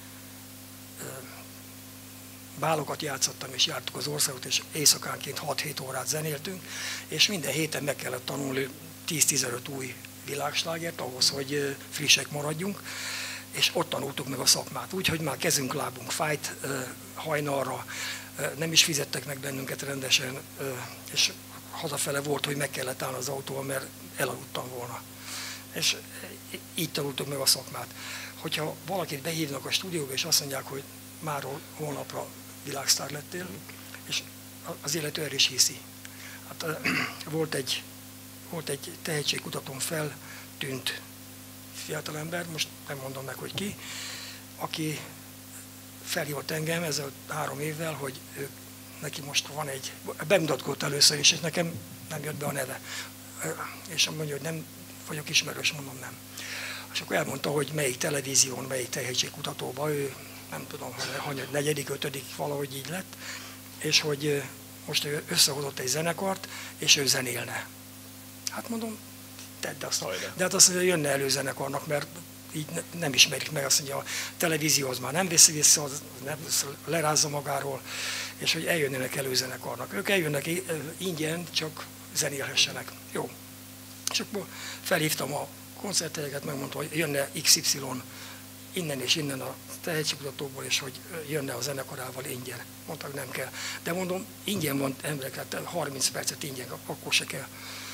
bálokat játszottam, és jártuk az országot, és éjszakánként 6-7 órát zenéltünk, és minden héten meg kellett tanulni 10-15 új világslágert ahhoz, hogy frissek maradjunk, és ott tanultuk meg a szakmát. Úgyhogy már kezünk, lábunk fájt hajnalra, nem is fizettek meg bennünket rendesen, és hazafele volt, hogy meg kellett állni az autóval, mert elaludtam volna. És így tanultuk meg a szakmát. Hogyha valakit behívnak a stúdióba, és azt mondják, hogy máról holnapra világsztár lettél, és az illető erre is hiszi. Hát, volt egy tehetségkutatón feltűnt fiatalember, most nem mondom meg, hogy ki, aki felhívott engem ezzel 3 évvel, hogy neki most van egy, bemutatkozott először is, és nekem nem jött be a neve. És mondja, hogy nem vagyok ismerős, mondom nem. És akkor elmondta, hogy melyik televízión, melyik tehetségkutatóban, ő nem tudom, hogy 4., 5. valahogy így lett, és hogy most ő összehozott egy zenekart, és ő zenélne. Hát mondom, tedd azt. De hát azt mondja, jönne előzenekarnak, mert így nem ismerik meg, azt mondja, a televízióhoz már nem veszi vissza, nem lerázza magáról, és hogy eljönnének előzenekarnak. Ők eljönnek ingyen, csak zenélhessenek. Jó. És akkor felhívtam a koncertelyeket, megmondta, hogy jönne XY innen és innen a tehetségkutatóból, és hogy jönne a zenekarával ingyen. Mondták, nem kell. De mondom, ingyen van embereket, 30 percet ingyen, akkor se kell.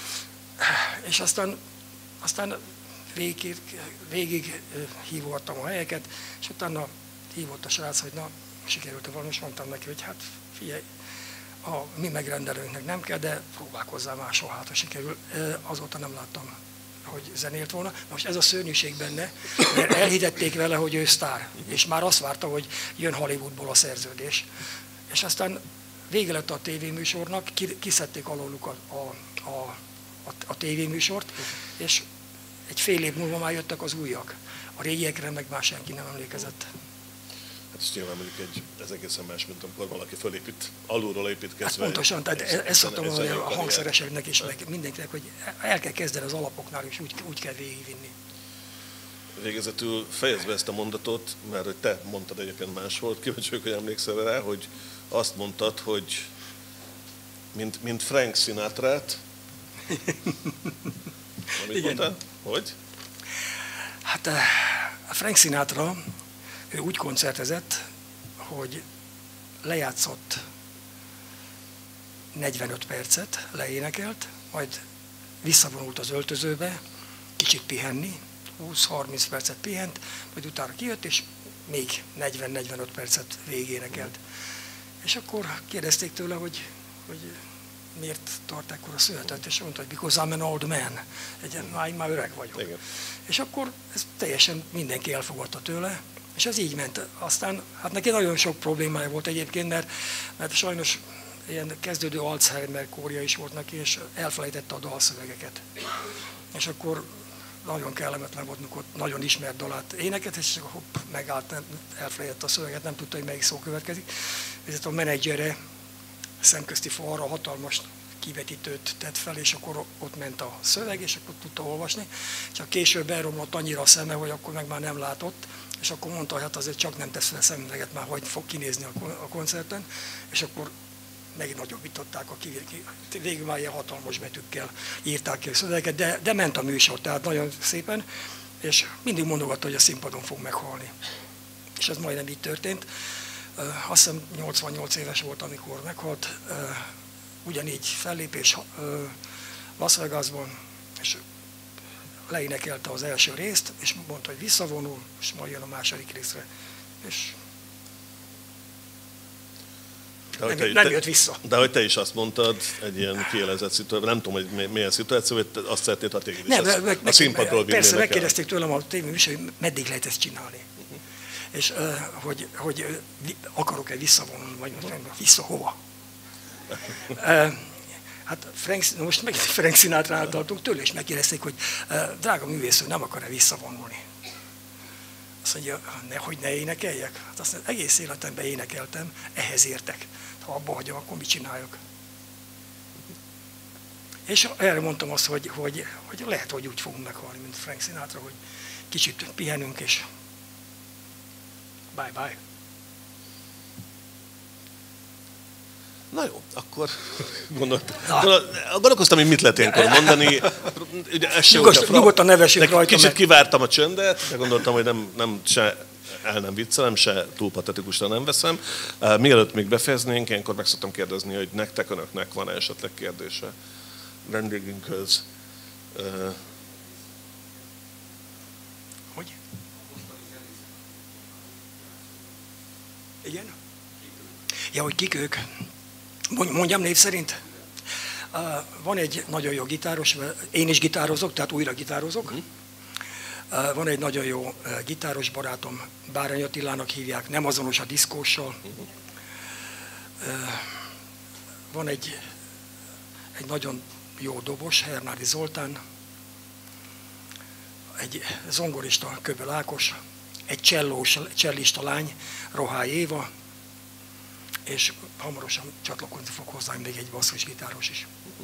És aztán végig hívogattam a helyeket, és utána hívott a srác, hogy na, sikerült-e valami, és mondtam neki, hogy hát figyelj, a mi megrendelőnknek nem kell, de próbálkozzál máshol, hát ha sikerül. Azóta nem láttam, hogy zenélt volna. Most ez a szörnyűség benne, mert elhitették vele, hogy ő sztár, és már azt várta, hogy jön Hollywoodból a szerződés. És aztán vége lett a tévéműsornak, kiszedték alóluk a tévéműsort, és egy fél év múlva már jöttek az újak. A régiekre meg már senki nem emlékezett. Hát ez nyilván mondjuk ez egészen más, mint amikor valaki fölépít, alulról építkezve. Hát pontosan, tehát ezt szoktam mondani a hangszereseknek is, meg mindenkinek, hogy el kell kezdeni az alapoknál, és úgy kell végigvinni. Végezetül fejezd be ezt a mondatot, mert hogy te mondtad egyébként más volt, kíváncsi vagyok, hogy emlékszel rá, hogy azt mondtad, hogy mint Frank Sinatra-t. Amit mondtál? Hogy? Hát a Frank Sinatra, ő úgy koncertezett, hogy lejátszott 45 percet, leénekelt, majd visszavonult az öltözőbe, kicsit pihenni, 20-30 percet pihent, majd utána kijött, és még 40-45 percet végénekelt. És akkor kérdezték tőle, hogy miért tart ekkor a szünetet, és mondta, hogy because I'm an old man, én már öreg vagyok. Igen. És akkor ez teljesen mindenki elfogadta tőle, és ez így ment. Aztán, hát neki nagyon sok problémája volt egyébként, mert sajnos ilyen kezdődő Alzheimer-kórja is volt neki, és elfelejtette a dalszövegeket. És akkor nagyon kellemetlen volt, mikor nagyon ismert dalát éneket, és akkor hopp, megállt, elfelejtette a szöveget, nem tudta, hogy melyik szó következik. Ezért a menedzsere szemközti falra hatalmas kivetítőt tett fel, és akkor ott ment a szöveg, és akkor tudta olvasni. Csak később elromlott annyira a szeme, hogy akkor meg már nem látott, és akkor mondta, hogy hát azért csak nem tesz fel szemüveget, már hogy fog kinézni a koncerten, és akkor megint nagyobbították végül már ilyen hatalmas betűkkel írták ki a szövegeket, de ment a műsor, tehát nagyon szépen, és mindig mondogatta, hogy a színpadon fog meghalni. És ez majdnem így történt. Azt hiszem 88 éves volt, amikor meghalt, ugyanígy fellépés Las Vegasban, és leénekelte az első részt, és mondta, hogy visszavonul, és majd jön a második részre. És nem jött vissza. De hogy te is azt mondtad, egy ilyen kielezett szituáció, nem tudom, hogy milyen szituáció, hogy azt szeretnéd, ha téged is a színpadról vinnének. Persze, megkérdezték tőlem a tévében, hogy meddig lehet ezt csinálni. És hogy akarok-e visszavonulni, vagy vissza hova. Hát most megint Frank Sinatra-nál tartunk, tőle is megkérdezték, hogy drága művész, nem akar-e visszavonulni. Azt mondja, hogy ne énekeljek? Hát azt mondja, egész életemben énekeltem, ehhez értek. Ha abba hagyom, akkor mit csináljak? És erre mondtam azt, hogy lehet, hogy úgy fogunk meghalni, mint Frank Sinatra, hogy kicsit pihenünk, és bye-bye. Na jó, akkor gondolkoztam, hogy mit lehet ilyenkor mondani. Nyugodtan nevessünk rajta. Kicsit kivártam a csöndet, de gondoltam, hogy nem viccelem, se túl patetikusra nem veszem. Mielőtt még befejeznénk, ilyenkor meg szoktam kérdezni, hogy nektek, önöknek van-e esetleg kérdése vendégünkhöz. Hogy? Igen? Ja, hogy kik ők? Mondjam név szerint? Van egy nagyon jó gitáros, én is gitározok, tehát újra gitározok. Van egy nagyon jó gitáros barátom, Bárány Attilának hívják, nem azonos a diszkóssal. Van egy nagyon jó dobos, Hernádi Zoltán, egy zongorista, Köböl Ákos, egy csellista lány, Rohály Éva, és hamarosan csatlakozni fog hozzám még egy basszusgitáros is.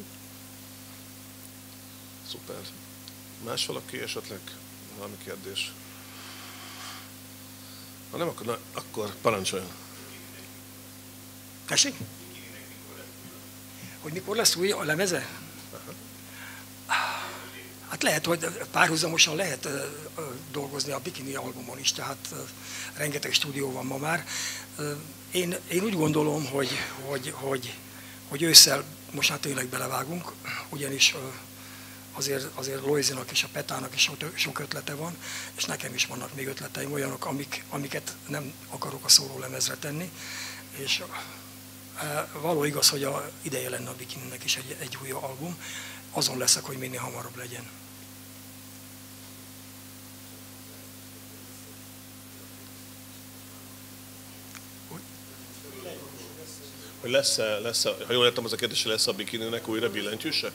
Szuper. Más valaki esetleg? Valami kérdés? Ha nem, akkor parancsoljon. Tessék? Hogy mikor lesz új a lemeze? Hát lehet, hogy párhuzamosan lehet dolgozni a Bikini albumon is, tehát rengeteg stúdió van ma már. Én úgy gondolom, hogy ősszel most már tényleg belevágunk, ugyanis azért Loizinak és a Petának is sok ötlete van, és nekem is vannak még ötleteim olyanok, amiket nem akarok a szólólemezre tenni, és való igaz, hogy ideje lenne a Bikininek is egy új album, azon leszek, hogy minél hamarabb legyen. Hogy lesz, ha jól értem az a kérdés, hogy lesz a Bikininek újra billentyűse?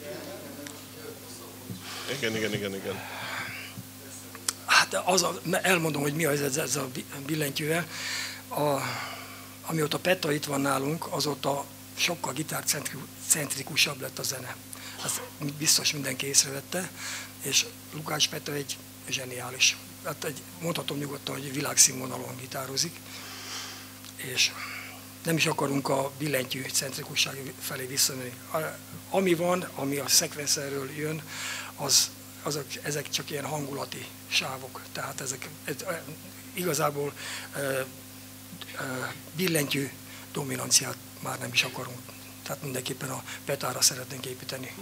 Igen. Hát elmondom, hogy mi az ez a billentyűvel. Amióta Petta itt van nálunk, azóta sokkal gitárcentrikusabb lett a zene. Azt biztos mindenki észrevette, és Lukács Petta egy zseniális. Hát mondhatom nyugodtan, hogy világszínvonalon gitározik, és nem is akarunk a billentyű centrikusság felé visszamenni. Ami van, ami a szekvenszerről jön, ezek csak ilyen hangulati sávok. Tehát ezek igazából billentyű dominanciát már nem is akarunk. Tehát mindenképpen a Petára szeretnénk építeni.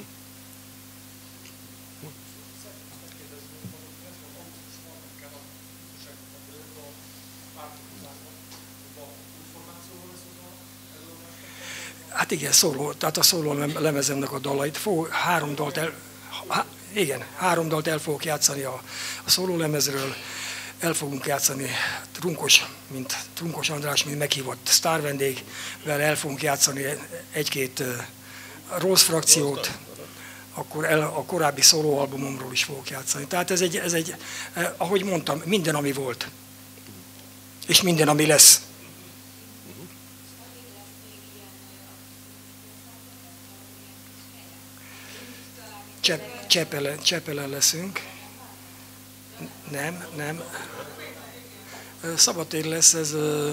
Hát igen, tehát a szóló lemezemnek a dalait. Három dalt el fogok játszani a szóló lemezről. El fogunk játszani Trunkos András, mint meghívott sztárvendégvel, el fogunk játszani egy-két Rose frakciót, akkor a korábbi szólóalbumomról is fogok játszani. Tehát ez egy, ahogy mondtam, minden, ami volt, és minden, ami lesz. Csepelen leszünk. Nem. Szabadtér lesz ez,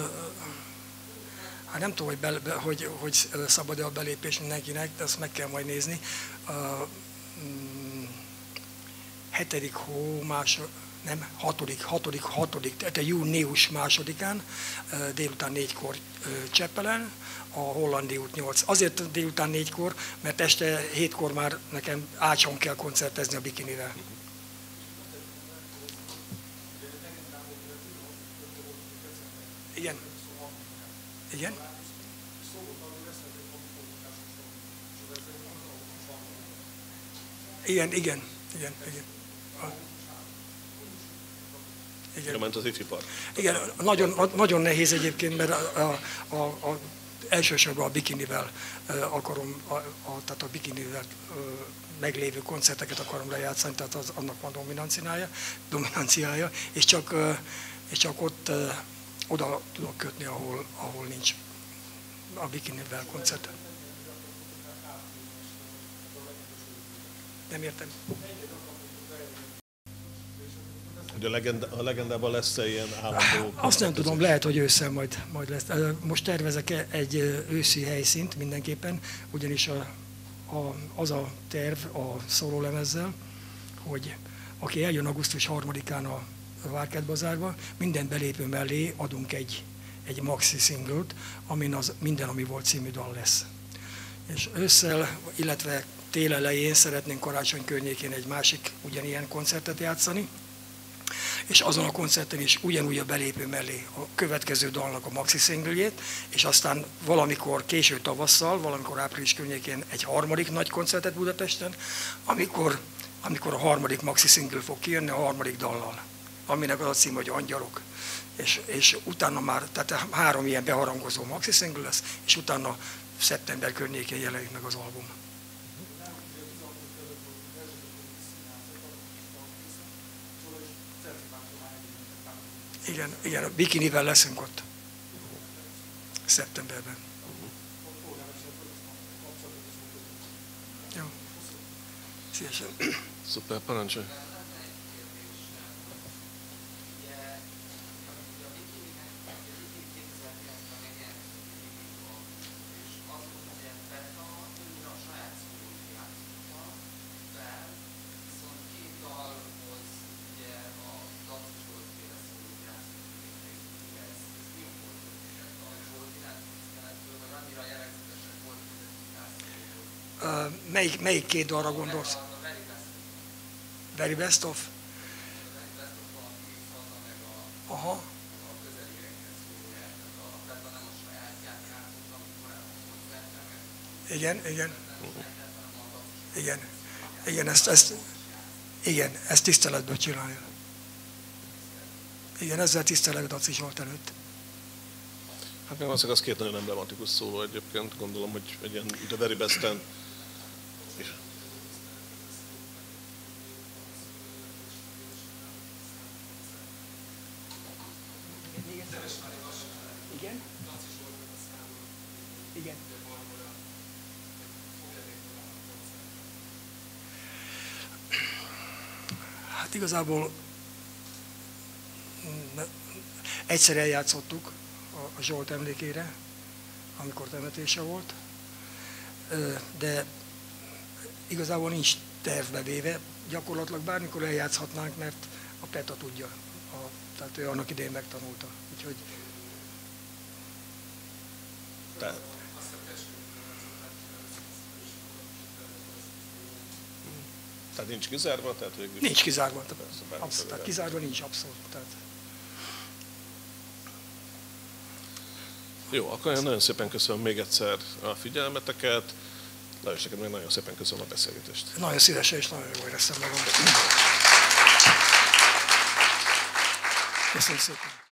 hát nem tudom, hogy szabad-e a belépés mindenkinek, de azt meg kell majd nézni. 7. hó tehát a június 2-án, délután 4-kor Csepelen, a Hollandi út 8. Azért délután 4-kor, mert este 7-kor már nekem Ácson kell koncertezni a Bikinivel. Igen. Igen. Igen. Igen. Igen. Ment az ifipar. Igen, nagyon nehéz egyébként, mert elsősorban a bikinivel akarom, tehát a bikinivel meglévő koncerteket akarom lejátszani, tehát annak van dominanciája, és csak ott oda tudok kötni, ahol nincs a bikinivel koncert. Nem értem. A legendában lesz-e ilyen állandó? Azt nem tudom, lehet, hogy ősszel majd lesz. Most tervezek egy őszi helyszínt mindenképpen, ugyanis az a terv a szólólemezzel, hogy aki eljön augusztus 3-án a Várkert Bazárba, minden belépő mellé adunk egy maxi singlet, amin az Minden, ami volt című dal lesz. És ősszel, illetve tél elején szeretnénk karácsony környékén egy másik ugyanilyen koncertet játszani, és azon a koncerten is ugyanúgy a belépő mellé a következő dalnak a maxi singljét, és aztán valamikor késő tavasszal, valamikor április környékén egy harmadik nagy koncertet Budapesten, amikor a harmadik maxi single fog kijönni a harmadik dallal, aminek az a cím, hogy Angyalok. És utána már, tehát 3 ilyen beharangozó maxi single lesz, és utána szeptember környékén jelenik meg az album. Igen, a bikinivel leszünk ott. Szeptemberben. Jó. Szívesen. Szuper, parancsolj. Melyik 2 dalra gondolsz? Very Best Of? Aha. Igen, ezt tiszteletből csinálja. Igen, ezzel tisztelet Daci Zsolt előtt. Hát meg az 2 nagyon emblematikus szóló egyébként, gondolom, hogy egy ilyen The Very Best-en is. Igen. Hát igazából egyszer eljátszottuk a Zsolt emlékére, amikor temetése volt, de igazából nincs tervbe véve, gyakorlatilag bármikor eljátszhatnánk, mert a Peta tudja, tehát ő annak idején megtanulta. Úgyhogy... Tehát nincs kizárva? Nincs kizárva, tehát kizárva nincs abszolút. Tehát. Jó, akkor nagyon szépen köszönöm még egyszer a figyelmeteket. Lajos, neked meg nagyon szépen köszönöm a beszélgetést. Nagyon szívesen és nagyon jól éreztem magam. Köszönöm szépen.